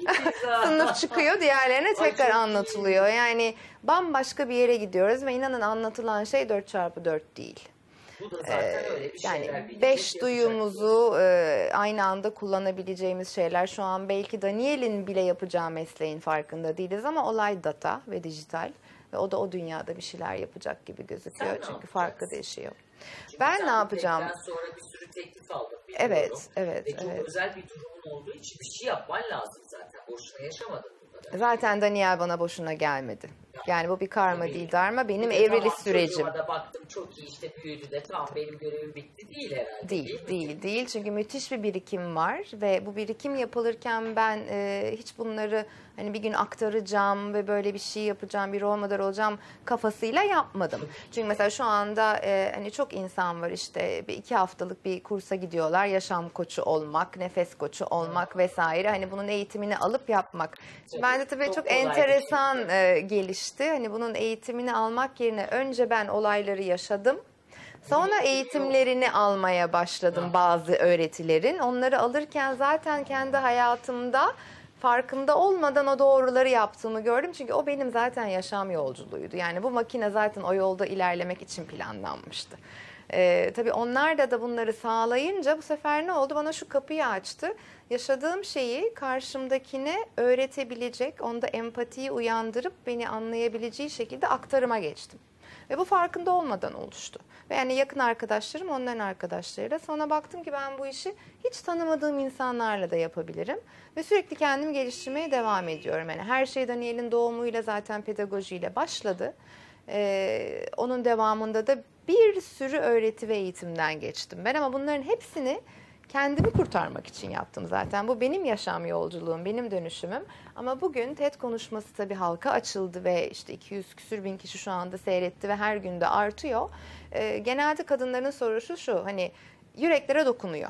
sınıf çıkıyor, diğerlerine tekrar anlatılıyor. Yani bambaşka bir yere gidiyoruz ve inanın anlatılan şey dört çarpı dört değil. Bu da zaten öyle bir şeyler. Yani bilecek, beş yapacak. duyumuzu e, aynı anda kullanabileceğimiz şeyler. Şu an belki Daniel'in bile yapacağı mesleğin farkında değiliz ama olay data ve dijital. Ve o da o dünyada bir şeyler yapacak gibi gözüküyor. Sen ne Çünkü farklı yapacaksın? değişiyor. Çünkü Ben sen ne bu yapacağım? tekten sonra bir sürü teklif aldın. biliyorum. Evet, evet, Ve çok evet. özel bir durumun olduğu için bir şey yapman lazım zaten. Boşuna yaşamadın bu kadar. Zaten Daniel bana boşuna gelmedi. Yani bu bir karma Tabii. değil darma. Benim Bir de evriliş tamam, sürecim. çocuğuma da baktım çok iyi işte büyüdü de tamam benim görevim bitti değil herhalde. Değil, mi? değil, değil. Çünkü müthiş bir birikim var ve bu birikim yapılırken ben e, hiç bunları hani bir gün aktaracağım ve böyle bir şey yapacağım, bir rol model olacağım kafasıyla yapmadım. Çünkü mesela şu anda e, hani çok insan var işte bir iki haftalık bir kursa gidiyorlar. Yaşam koçu olmak, nefes koçu olmak vesaire. Hani bunun eğitimini alıp yapmak. Şimdi bence tabii Çok çok kolay bir enteresan şey. e, gelişti. Hani bunun eğitimini almak yerine önce ben olayları yaşadım. Sonra eğitimlerini almaya başladım bazı öğretilerin. Onları alırken zaten kendi hayatımda farkında olmadan o doğruları yaptığımı gördüm. Çünkü o benim zaten yaşam yolculuğuydu. Yani bu makine zaten o yolda ilerlemek için planlanmıştı. Ee, tabii onlar da da bunları sağlayınca bu sefer ne oldu? Bana şu kapıyı açtı. Yaşadığım şeyi karşımdakine öğretebilecek, onda empatiyi uyandırıp beni anlayabileceği şekilde aktarıma geçtim. Ve bu farkında olmadan oluştu. Ve yani yakın arkadaşlarım onların arkadaşlarıyla. Sonra baktım ki ben bu işi hiç tanımadığım insanlarla da yapabilirim. Ve sürekli kendimi geliştirmeye devam ediyorum. Yani her şey Daniel'in doğumuyla zaten pedagojiyle başladı. Ee, onun devamında da bir sürü öğreti ve eğitimden geçtim ben. Ama bunların hepsini kendimi kurtarmak için yaptım zaten. Bu benim yaşam yolculuğum, benim dönüşümüm. Ama bugün TED konuşması tabii halka açıldı ve işte iki yüz küsür bin kişi şu anda seyretti ve her günde artıyor. Ee, genelde kadınların sorusu şu, hani yüreklere dokunuyor.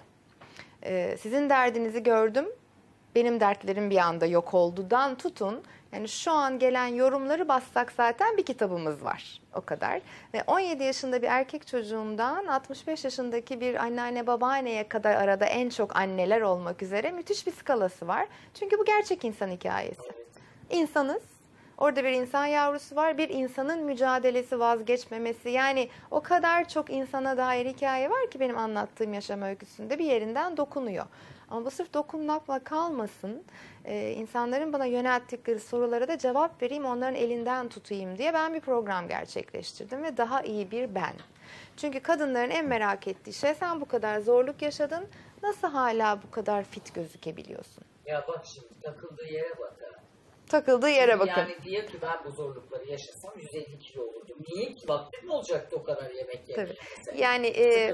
Ee, sizin derdinizi gördüm, benim dertlerim bir anda yok oldudan tutun. Yani şu an gelen yorumları bassak zaten bir kitabımız var. O kadar. Ve on yedi yaşında bir erkek çocuğumdan altmış beş yaşındaki bir anneanne babaanneye kadar arada en çok anneler olmak üzere müthiş bir skalası var. Çünkü bu gerçek insan hikayesi. İnsanız. Orada bir insan yavrusu var. Bir insanın mücadelesi, vazgeçmemesi. Yani o kadar çok insana dair hikaye var ki benim anlattığım yaşam öyküsünde bir yerinden dokunuyor. Ama bu sırf dokunmakla kalmasın. Ee, insanların bana yönelttikleri sorulara da cevap vereyim, onların elinden tutayım diye ben bir program gerçekleştirdim ve daha iyi bir ben. Çünkü kadınların en merak ettiği şey, sen bu kadar zorluk yaşadın, nasıl hala bu kadar fit gözükebiliyorsun? Ya bak şimdi takıldığı yere bak ha. Takıldığı yere bakın. Yani diyor ki ben bu zorlukları yaşasam yüz elli kilo olurdum. Niye ki? Vaktim mi olacaktı o kadar yemek yemek? Tabii. Yani e,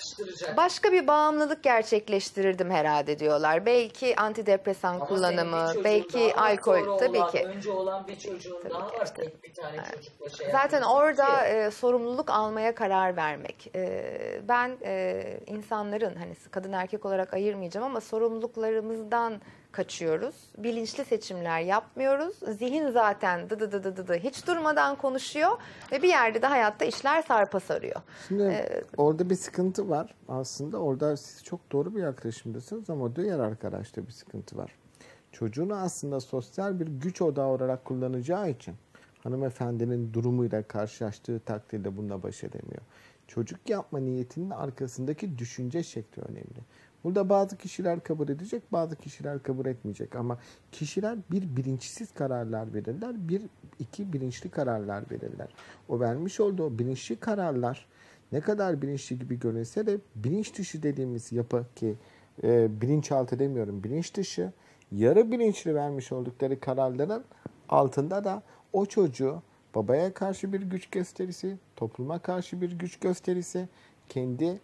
başka bir bağımlılık gerçekleştirirdim herhalde diyorlar. Belki antidepresan Ama kullanımı, senin bir belki çocuğun daha var, alkol sonra tabii olan, ki. önce olan bir çocuğun Tabii daha ki, var. işte. Tek bir tane çocukla şey Zaten yapıyorsun orada ki. e, sorumluluk almaya karar vermek. E, ben e, insanların, hani kadın erkek olarak ayırmayacağım ama sorumluluklarımızdan kaçıyoruz. Bilinçli seçimler yapmıyoruz. Zihin zaten dı dı dı dı dı dı hiç durmadan konuşuyor ve bir yerde de hayatta işler sarpa sarıyor. Şimdi Ee, orada bir sıkıntı var aslında. Orada siz çok doğru bir yaklaşımdasınız ama diğer arkadaşta bir sıkıntı var. Çocuğunu aslında sosyal bir güç odağı olarak kullanacağı için hanımefendinin durumuyla karşılaştığı takdirde bununla baş edemiyor. Çocuk yapma niyetinin arkasındaki düşünce şekli önemli. Burada bazı kişiler kabul edecek, bazı kişiler kabul etmeyecek. Ama kişiler bir bilinçsiz kararlar verirler, bir iki bilinçli kararlar verirler. O vermiş olduğu bilinçli kararlar ne kadar bilinçli gibi görünse de bilinç dışı dediğimiz yapı, ki e, bilinçaltı demiyorum, bilinç dışı, yarı bilinçli vermiş oldukları kararların altında da o çocuğu babaya karşı bir güç gösterisi, topluma karşı bir güç gösterisi, kendi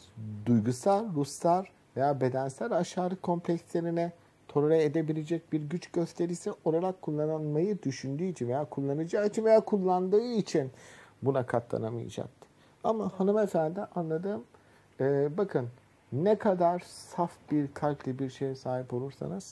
duygusal, ruhsal veya bedensel aşağılık komplekslerine tolere edebilecek bir güç gösterisi olarak kullanılmayı düşündüğü için veya kullanacağı için veya kullandığı için buna katlanamayacaktı. Ama hanımefendi anladığım, e, bakın ne kadar saf bir kalpli bir şeye sahip olursanız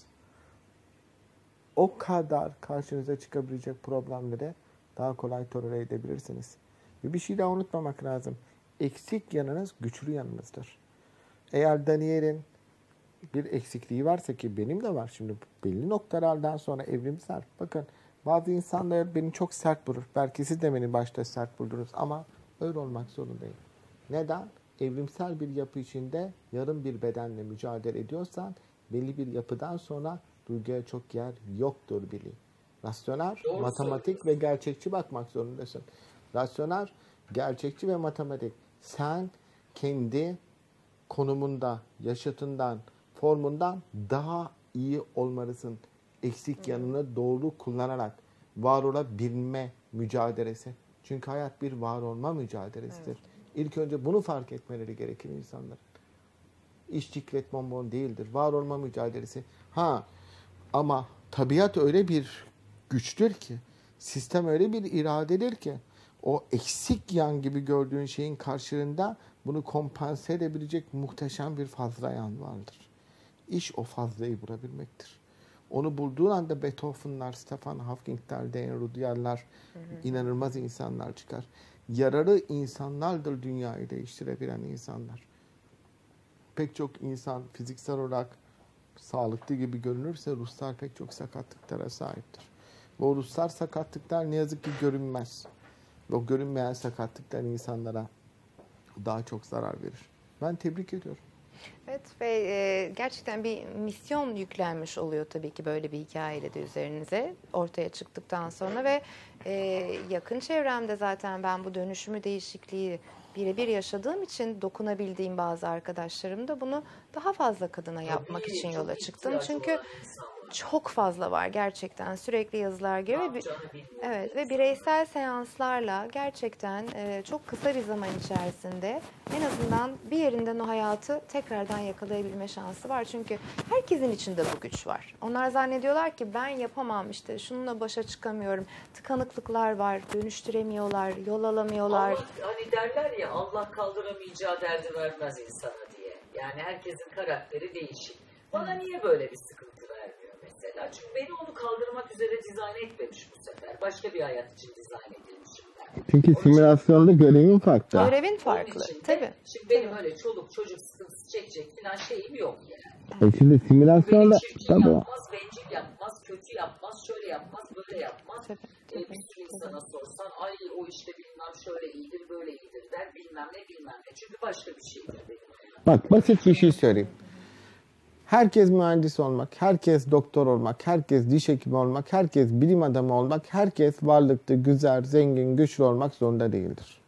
o kadar karşınıza çıkabilecek problemleri daha kolay tolere edebilirsiniz. Ve bir şey daha unutmamak lazım. Eksik yanınız güçlü yanınızdır. Eğer Daniel'in bir eksikliği varsa, ki benim de var, şimdi belli noktalardan sonra evrimsel. Bakın bazı insanlar beni çok sert bulur. Belki siz de beni başta sert buldunuz ama öyle olmak zorundayım. Neden? Evrimsel bir yapı içinde yarım bir bedenle mücadele ediyorsan belli bir yapıdan sonra duyguya çok yer yoktur bile. Rasyonel, Doğru matematik ve gerçekçi bakmak zorundasın. Rasyonel, gerçekçi ve matematik. Sen kendi konumunda, yaşıtından, formundan daha iyi olmalısın. Eksik yanını doğru kullanarak. var olabilme mücadelesi. Çünkü hayat bir var olma mücadelesidir. Evet. İlk önce bunu fark etmeleri gerekir insanların. İş ciklet bonbon değildir. Var olma mücadelesi. Ha ama tabiat öyle bir güçtür ki, sistem öyle bir iradedir ki, o eksik yan gibi gördüğün şeyin karşılığında bunu kompanse edebilecek muhteşem bir fazla yan vardır. İş o fazlayı bulabilmektir. Onu bulduğun anda Beethoven'lar, Stephen Hawking'ler, Dan Rudyard'lar, inanılmaz insanlar çıkar. Yararı insanlardır dünyayı değiştirebilen insanlar. Pek çok insan fiziksel olarak sağlıklı gibi görünürse ruhsal pek çok sakatlıklara sahiptir. Ve o ruhsal sakatlıklar ne yazık ki görünmez. Ve o görünmeyen sakatlıklar insanlara daha çok zarar verir. Ben tebrik ediyorum. Evet ve e, gerçekten bir misyon yüklenmiş oluyor tabii ki böyle bir hikayeyle de üzerinize ortaya çıktıktan sonra ve e, yakın çevremde zaten ben bu dönüşümü, değişikliği birebir yaşadığım için dokunabildiğim bazı arkadaşlarım da bunu daha fazla kadına yapmak tabii, için yola çıktım. Çünkü çok fazla var gerçekten, sürekli yazılar geliyor. Ve, evet ve bireysel seanslarla gerçekten e, çok kısa bir zaman içerisinde en azından bir yerinden o hayatı tekrardan yakalayabilme şansı var. Çünkü herkesin içinde bu güç var. Onlar zannediyorlar ki ben yapamam, işte şununla başa çıkamıyorum. Tıkanıklıklar var, dönüştüremiyorlar, yol alamıyorlar. Allah, hani derler ya, Allah kaldıramayacağı derdi vermez insana diye. Yani herkesin karakteri değişik. Bana niye böyle bir sıkıntı vermiyor mesela? Çünkü beni onu kaldırmak üzere dizayn etmemiş bu sefer. Başka bir hayat için dizayn edilmişim ben. Çünkü Onun simülasyonda için, görevin farklı. Görevin farklı. De, tabii. Şimdi benim tabii. öyle çoluk çocuk sıkıntısı çekecek falan şeyim yok yani. E şimdi simülasyonda tabii. Yapmaz, bencil yapmaz, kötü yapmaz, şöyle yapmaz, böyle yapmaz. Tabii, tabii, ee, bir sürü insana sorsan, ay o işte bilmem şöyle iyidir, böyle iyidir der, bilmem ne bilmem ne. Çünkü başka bir şeydir benim hayatım. Bak basit bir şey söyleyeyim. Herkes mühendis olmak, herkes doktor olmak, herkes diş hekimi olmak, herkes bilim adamı olmak, herkes varlıklı, güzel, zengin, güçlü olmak zorunda değildir.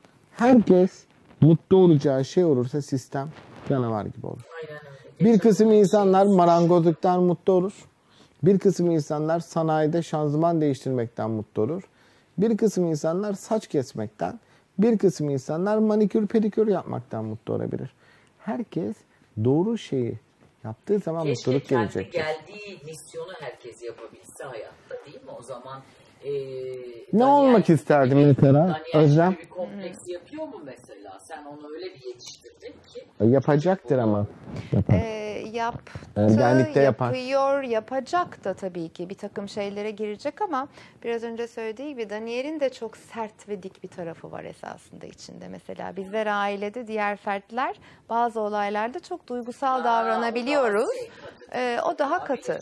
Herkes mutlu olacağı şey olursa sistem canavar gibi olur. Aynen öyle. Bir kısım insanlar marangozluktan mutlu olur. Bir kısım insanlar sanayide şanzıman değiştirmekten mutlu olur. Bir kısım insanlar saç kesmekten, bir kısım insanlar manikür pedikür yapmaktan mutlu olabilir. Herkes doğru şeyi yaptığı zaman keşke mutluluk gelecek. Keşke kendi geldiği misyonu herkes yapabilse hayatta, değil mi? O zaman e, ne Daniel, olmak isterdim mesela? Özlem bir kompleks yapıyor mu mesela? Sen onu öyle bir yetiştirdin ki. Yapacaktır ama. Yapar. E, yaptı, Ergenlikte yapıyor, yapar. yapacak da tabii ki bir takım şeylere girecek ama biraz önce söylediği gibi Daniel'in de çok sert ve dik bir tarafı var esasında içinde. Mesela bizler ailede diğer fertler bazı olaylarda çok duygusal Aa, davranabiliyoruz. O, şey, ee, o daha katı.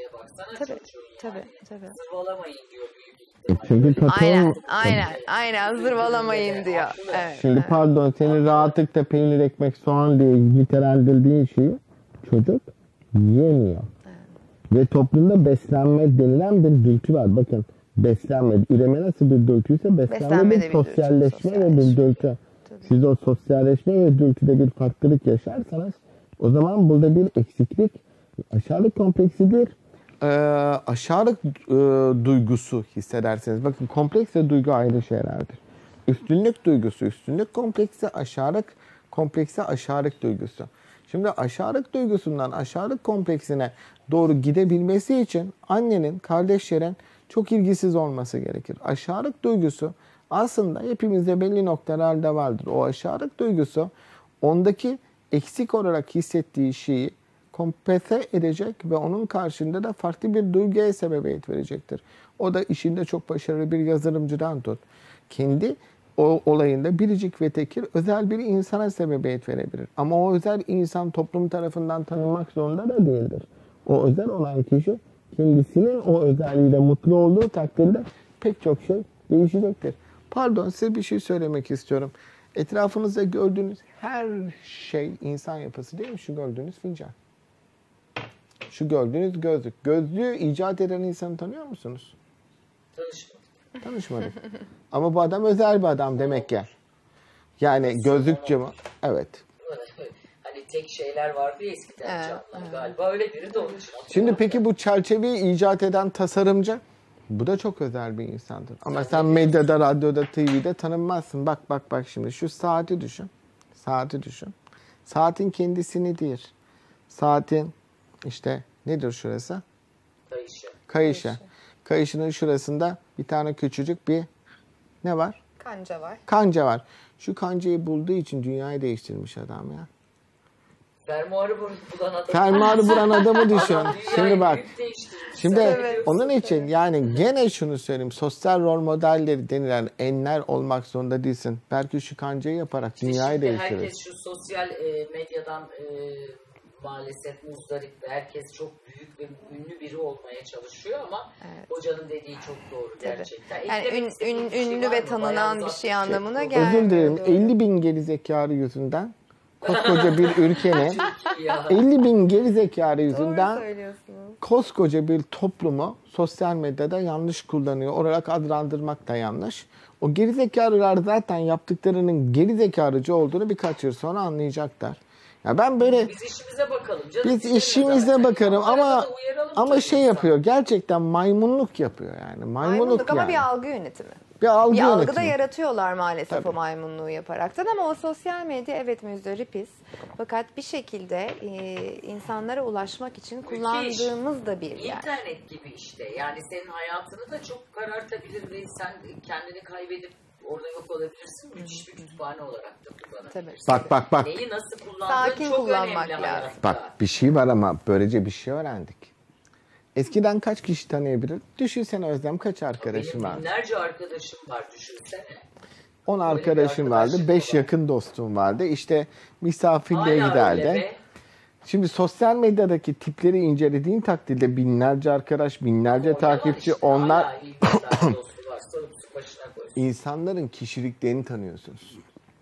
Tabii, tabii, tabii. Zırvalamayın diyor büyük. Çünkü patron... Aynen, aynen, aynen zırvalamayın diyor. Evet, Şimdi evet. pardon, senin rahatlıkla peynir, ekmek, soğan diye nitelendirdiğin şeyi çocuk yiyemiyor. Evet. Ve toplumda beslenme denilen bir dürtü var. Bakın, beslenme, üreme nasıl bir dürtüyse beslenme, beslenme bir, bir sosyalleşme dürtü, ve bir dürtü. Tabii. Siz o sosyalleşme ve dürtüde bir farklılık yaşarsanız o zaman burada bir eksiklik, aşağılık kompleksidir. Ee, aşağılık e, duygusu hissederseniz, bakın kompleks ve duygu ayrı şeylerdir. Üstünlük duygusu, üstünlük kompleksi, aşağılık kompleksi, aşağılık duygusu. Şimdi aşağılık duygusundan aşağılık kompleksine doğru gidebilmesi için annenin, kardeşlerin çok ilgisiz olması gerekir. Aşağılık duygusu aslında hepimizde belli noktalarda vardır. O aşağılık duygusu ondaki eksik olarak hissettiği şeyi kompense edecek ve onun karşında da farklı bir duyguya sebebiyet verecektir. O da işinde çok başarılı bir yazılımcıdan tut, kendi o olayında biricik ve tekir özel bir insana sebebiyet verebilir. Ama o özel insan toplum tarafından tanınmak zorunda da değildir. O özel olan kişi kendisinin o özelliğiyle mutlu olduğu takdirde pek çok şey değişecektir. Pardon, size bir şey söylemek istiyorum. Etrafınızda gördüğünüz her şey insan yapısı değil mi? Şu gördüğünüz fincan. Şu gördüğünüz gözlük. Gözlüğü icat eden insanı tanıyor musunuz? Tanışmadık. Tanışmadık. Ama bu adam özel bir adam demek ki. Yani gözlükçü mü? Evet. Hani tek şeyler vardı ya eskiden evet, canlar evet. galiba. Öyle biri de onun için. Şimdi peki bu çerçeveyi icat eden tasarımcı? Bu da çok özel bir insandır. Ama sen medyada, radyoda, T V'de tanınmazsın. Bak bak bak şimdi şu saati düşün. Saati düşün. Saatin kendisini değil. Saatin işte nedir şurası? Kayışı. Kayışı. Kayışının şurasında bir tane küçücük bir ne var? Kanca var. Kanca var. Şu kancayı bulduğu için dünyayı değiştirmiş adam ya. Fermuarı bulan adam. Fermuarı bulan adamı düşün. Adam Şimdi bak. büyük değiştirmiş. Şimdi Evet. onun için yani gene şunu söyleyeyim. Sosyal rol modelleri denilen enler olmak zorunda değilsin. Belki şu kancayı yaparak dünyayı Şimdi değiştirir. herkes şu sosyal e, medyadan e, maalesef muzdarip. Herkes çok büyük ve ünlü biri olmaya çalışıyor ama Evet. hocanın dediği çok doğru gerçekten. Yani Eklemek ün, istediğin ün, bir şey ünlü var ve mı? tanınan Bayağı bir uzatmış şey bir anlamına program. gelmiyor. Özür dilerim. Doğru. elli bin gerizekalı yüzünden koskoca bir ülkenin Çok iyi ya. elli bin gerizekalı Doğru yüzünden söylüyorsunuz. koskoca bir toplumu sosyal medyada yanlış kullanıyor olarak adlandırmak da yanlış. O gerizekalılar zaten yaptıklarının gerizekalıcı olduğunu birkaç yıl sonra anlayacaklar. Ya ben böyle Biz işimize bakalım canım. biz Bize ne işimize zaten? bakarım ama Arada da uyaralım ama tabii şey insan. yapıyor. Gerçekten maymunluk yapıyor yani. Maymunluk, Maymunluk ama yani. bir algı yönetimi. Bir algı Bir algı da yönetimi. yaratıyorlar maalesef Tabii. o maymunluğu yaparaktan ama o sosyal medya evet müzdaripiz. Fakat bir şekilde e, insanlara ulaşmak için kullandığımız da bir yer. İnternet gibi işte. Yani senin hayatını da çok karartabilir ve sen kendini kaybedip orada yok olabilirsin. Müthiş bir kütüphane olarak da kullanabilirsin. Tabii. Bak bak bak. Neyi nasıl kullandığın Sakin çok kullanmak önemli lazım. hayatta. Bak bir şey var ama böylece bir şey öğrendik. Eskiden kaç kişi tanıyabilir? Düşünsene Özlem kaç arkadaşım Benim var? binlerce arkadaşım var düşünsene. on bir arkadaşım vardı, arkadaşlık beş olan. yakın dostum vardı. İşte misafirliğe Hala giderdi. öyle be. Şimdi sosyal medyadaki tipleri incelediğin takdirde binlerce arkadaş, binlerce Orada var takipçi, işte, onlar hala iyi bir tane dostu var. Sarıp su başına koysun. insanların kişiliklerini tanıyorsunuz.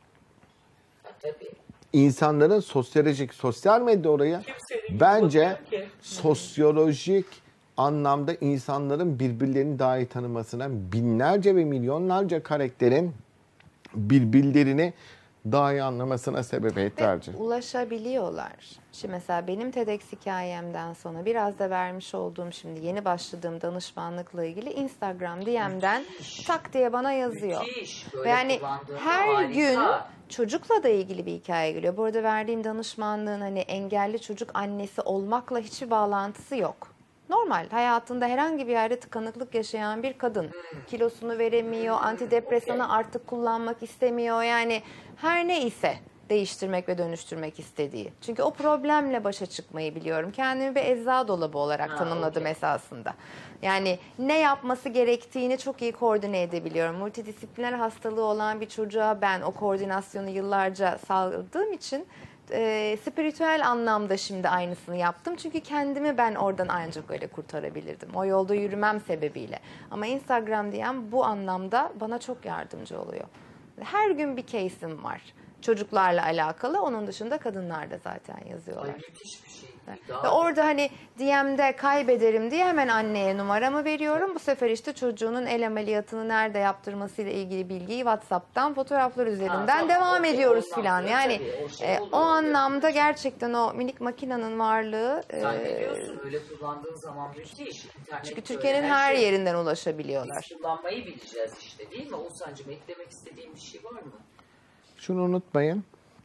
Ha, tabii. İnsanların sosyolojik, sosyal medya oraya Kimsenin bence bakıyor ki. sosyolojik anlamda insanların birbirlerini daha iyi tanımasına, binlerce ve milyonlarca karakterin birbirlerini daha iyi anlamasına sebebiyet Ve verecek. ulaşabiliyorlar. Şimdi mesela benim TEDx hikayemden sonra biraz da vermiş olduğum şimdi yeni başladığım danışmanlıkla ilgili Instagram D M'den tak diye bana yazıyor. Müthiş. Böyle Ve yani kullandığında her harika. gün çocukla da ilgili bir hikaye geliyor. Bu arada verdiğim danışmanlığın hani engelli çocuk annesi olmakla hiçbir bağlantısı yok. Normal hayatında herhangi bir yerde tıkanıklık yaşayan bir kadın kilosunu veremiyor, antidepresanı artık kullanmak istemiyor. Yani her ne ise değiştirmek ve dönüştürmek istediği. Çünkü o problemle başa çıkmayı biliyorum. Kendimi bir eczacı dolabı olarak Ha, tanımladım okey. esasında. Yani ne yapması gerektiğini çok iyi koordine edebiliyorum. Multidisipliner hastalığı olan bir çocuğa ben o koordinasyonu yıllarca sağladığım için e, spiritüel anlamda şimdi aynısını yaptım. Çünkü kendimi ben oradan ancak öyle kurtarabilirdim. O yolda yürümem sebebiyle. Ama Instagram diyen bu anlamda bana çok yardımcı oluyor. Her gün bir case'im var. Çocuklarla alakalı. Onun dışında kadınlar da zaten yazıyorlar. Ay, müthiş bir şey. Ve Daha orada hani D M'de kaybederim diye hemen anneye numaramı veriyorum. Bu sefer işte çocuğunun el ameliyatını nerede yaptırmasıyla ilgili bilgiyi WhatsApp'tan fotoğraflar üzerinden tamam, devam okey, ediyoruz ondan filan. sonra Yani tabii, o şey e, olur, o oluyor. anlamda gerçekten o minik makinenin varlığı e, sen ne diyorsun? Öyle kullandığın zaman müthiş. İnternet çünkü böyle Türkiye'nin her şey. yerinden ulaşabiliyorlar. Biz kullanmayı bileceğiz işte değil mi? Oğuzhan'cığım eklemek istediğin bir şey var mı? Şunu unutmayın.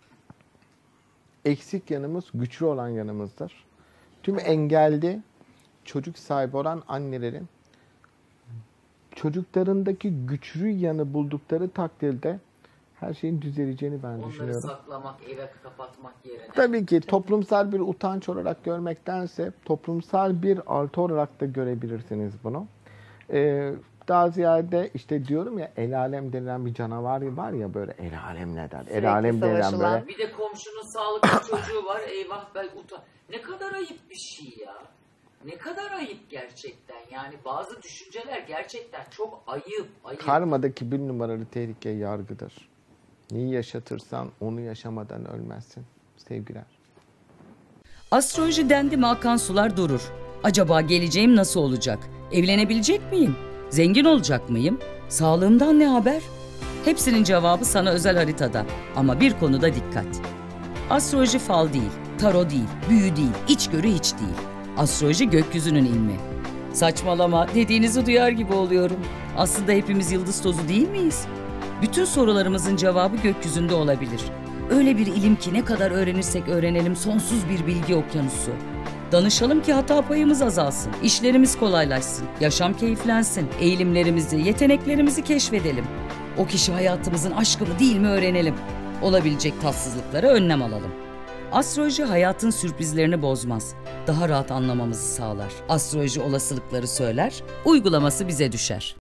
Eksik yanımız güçlü olan yanımızdır. Tüm engelli çocuk sahibi olan annelerin çocuklarındaki güçlü yanı buldukları takdirde her şeyin düzeleceğini ben Onları düşünüyorum. saklamak, eve kapatmak yerine. Tabii ki toplumsal bir utanç olarak görmektense toplumsal bir artı olarak da görebilirsiniz bunu. Ee, daha ziyade işte diyorum ya el alem denilen bir canavar var ya böyle el alem ne der? El alem denilen savaşılan. böyle. Bir de komşunun sağlıklı çocuğu var. Eyvah ben utan. Ne kadar ayıp bir şey ya. Ne kadar ayıp gerçekten. Yani bazı düşünceler gerçekten çok ayıp. ayıp. Karmadaki bir numaralı tehlike yargıdır. Neyi yaşatırsan onu yaşamadan ölmezsin. Sevgiler. Astroloji dendi mi akan sular durur. Acaba geleceğim nasıl olacak? Evlenebilecek miyim? Zengin olacak mıyım? Sağlığımdan ne haber? Hepsinin cevabı sana özel haritada. Ama bir konuda dikkat. Astroloji fal değil, tarot değil, büyü değil, içgörü hiç değil. Astroloji gökyüzünün ilmi. Saçmalama, dediğinizi duyar gibi oluyorum. Aslında hepimiz yıldız tozu değil miyiz? Bütün sorularımızın cevabı gökyüzünde olabilir. Öyle bir ilim ki ne kadar öğrenirsek öğrenelim sonsuz bir bilgi okyanusu. Danışalım ki hata payımız azalsın, işlerimiz kolaylaşsın, yaşam keyiflensin, eğilimlerimizi, yeteneklerimizi keşfedelim. O kişi hayatımızın aşkı mı değil mi öğrenelim. Olabilecek tatsızlıklara önlem alalım. Astroloji hayatın sürprizlerini bozmaz. Daha rahat anlamamızı sağlar. Astroloji olasılıkları söyler, uygulaması bize düşer.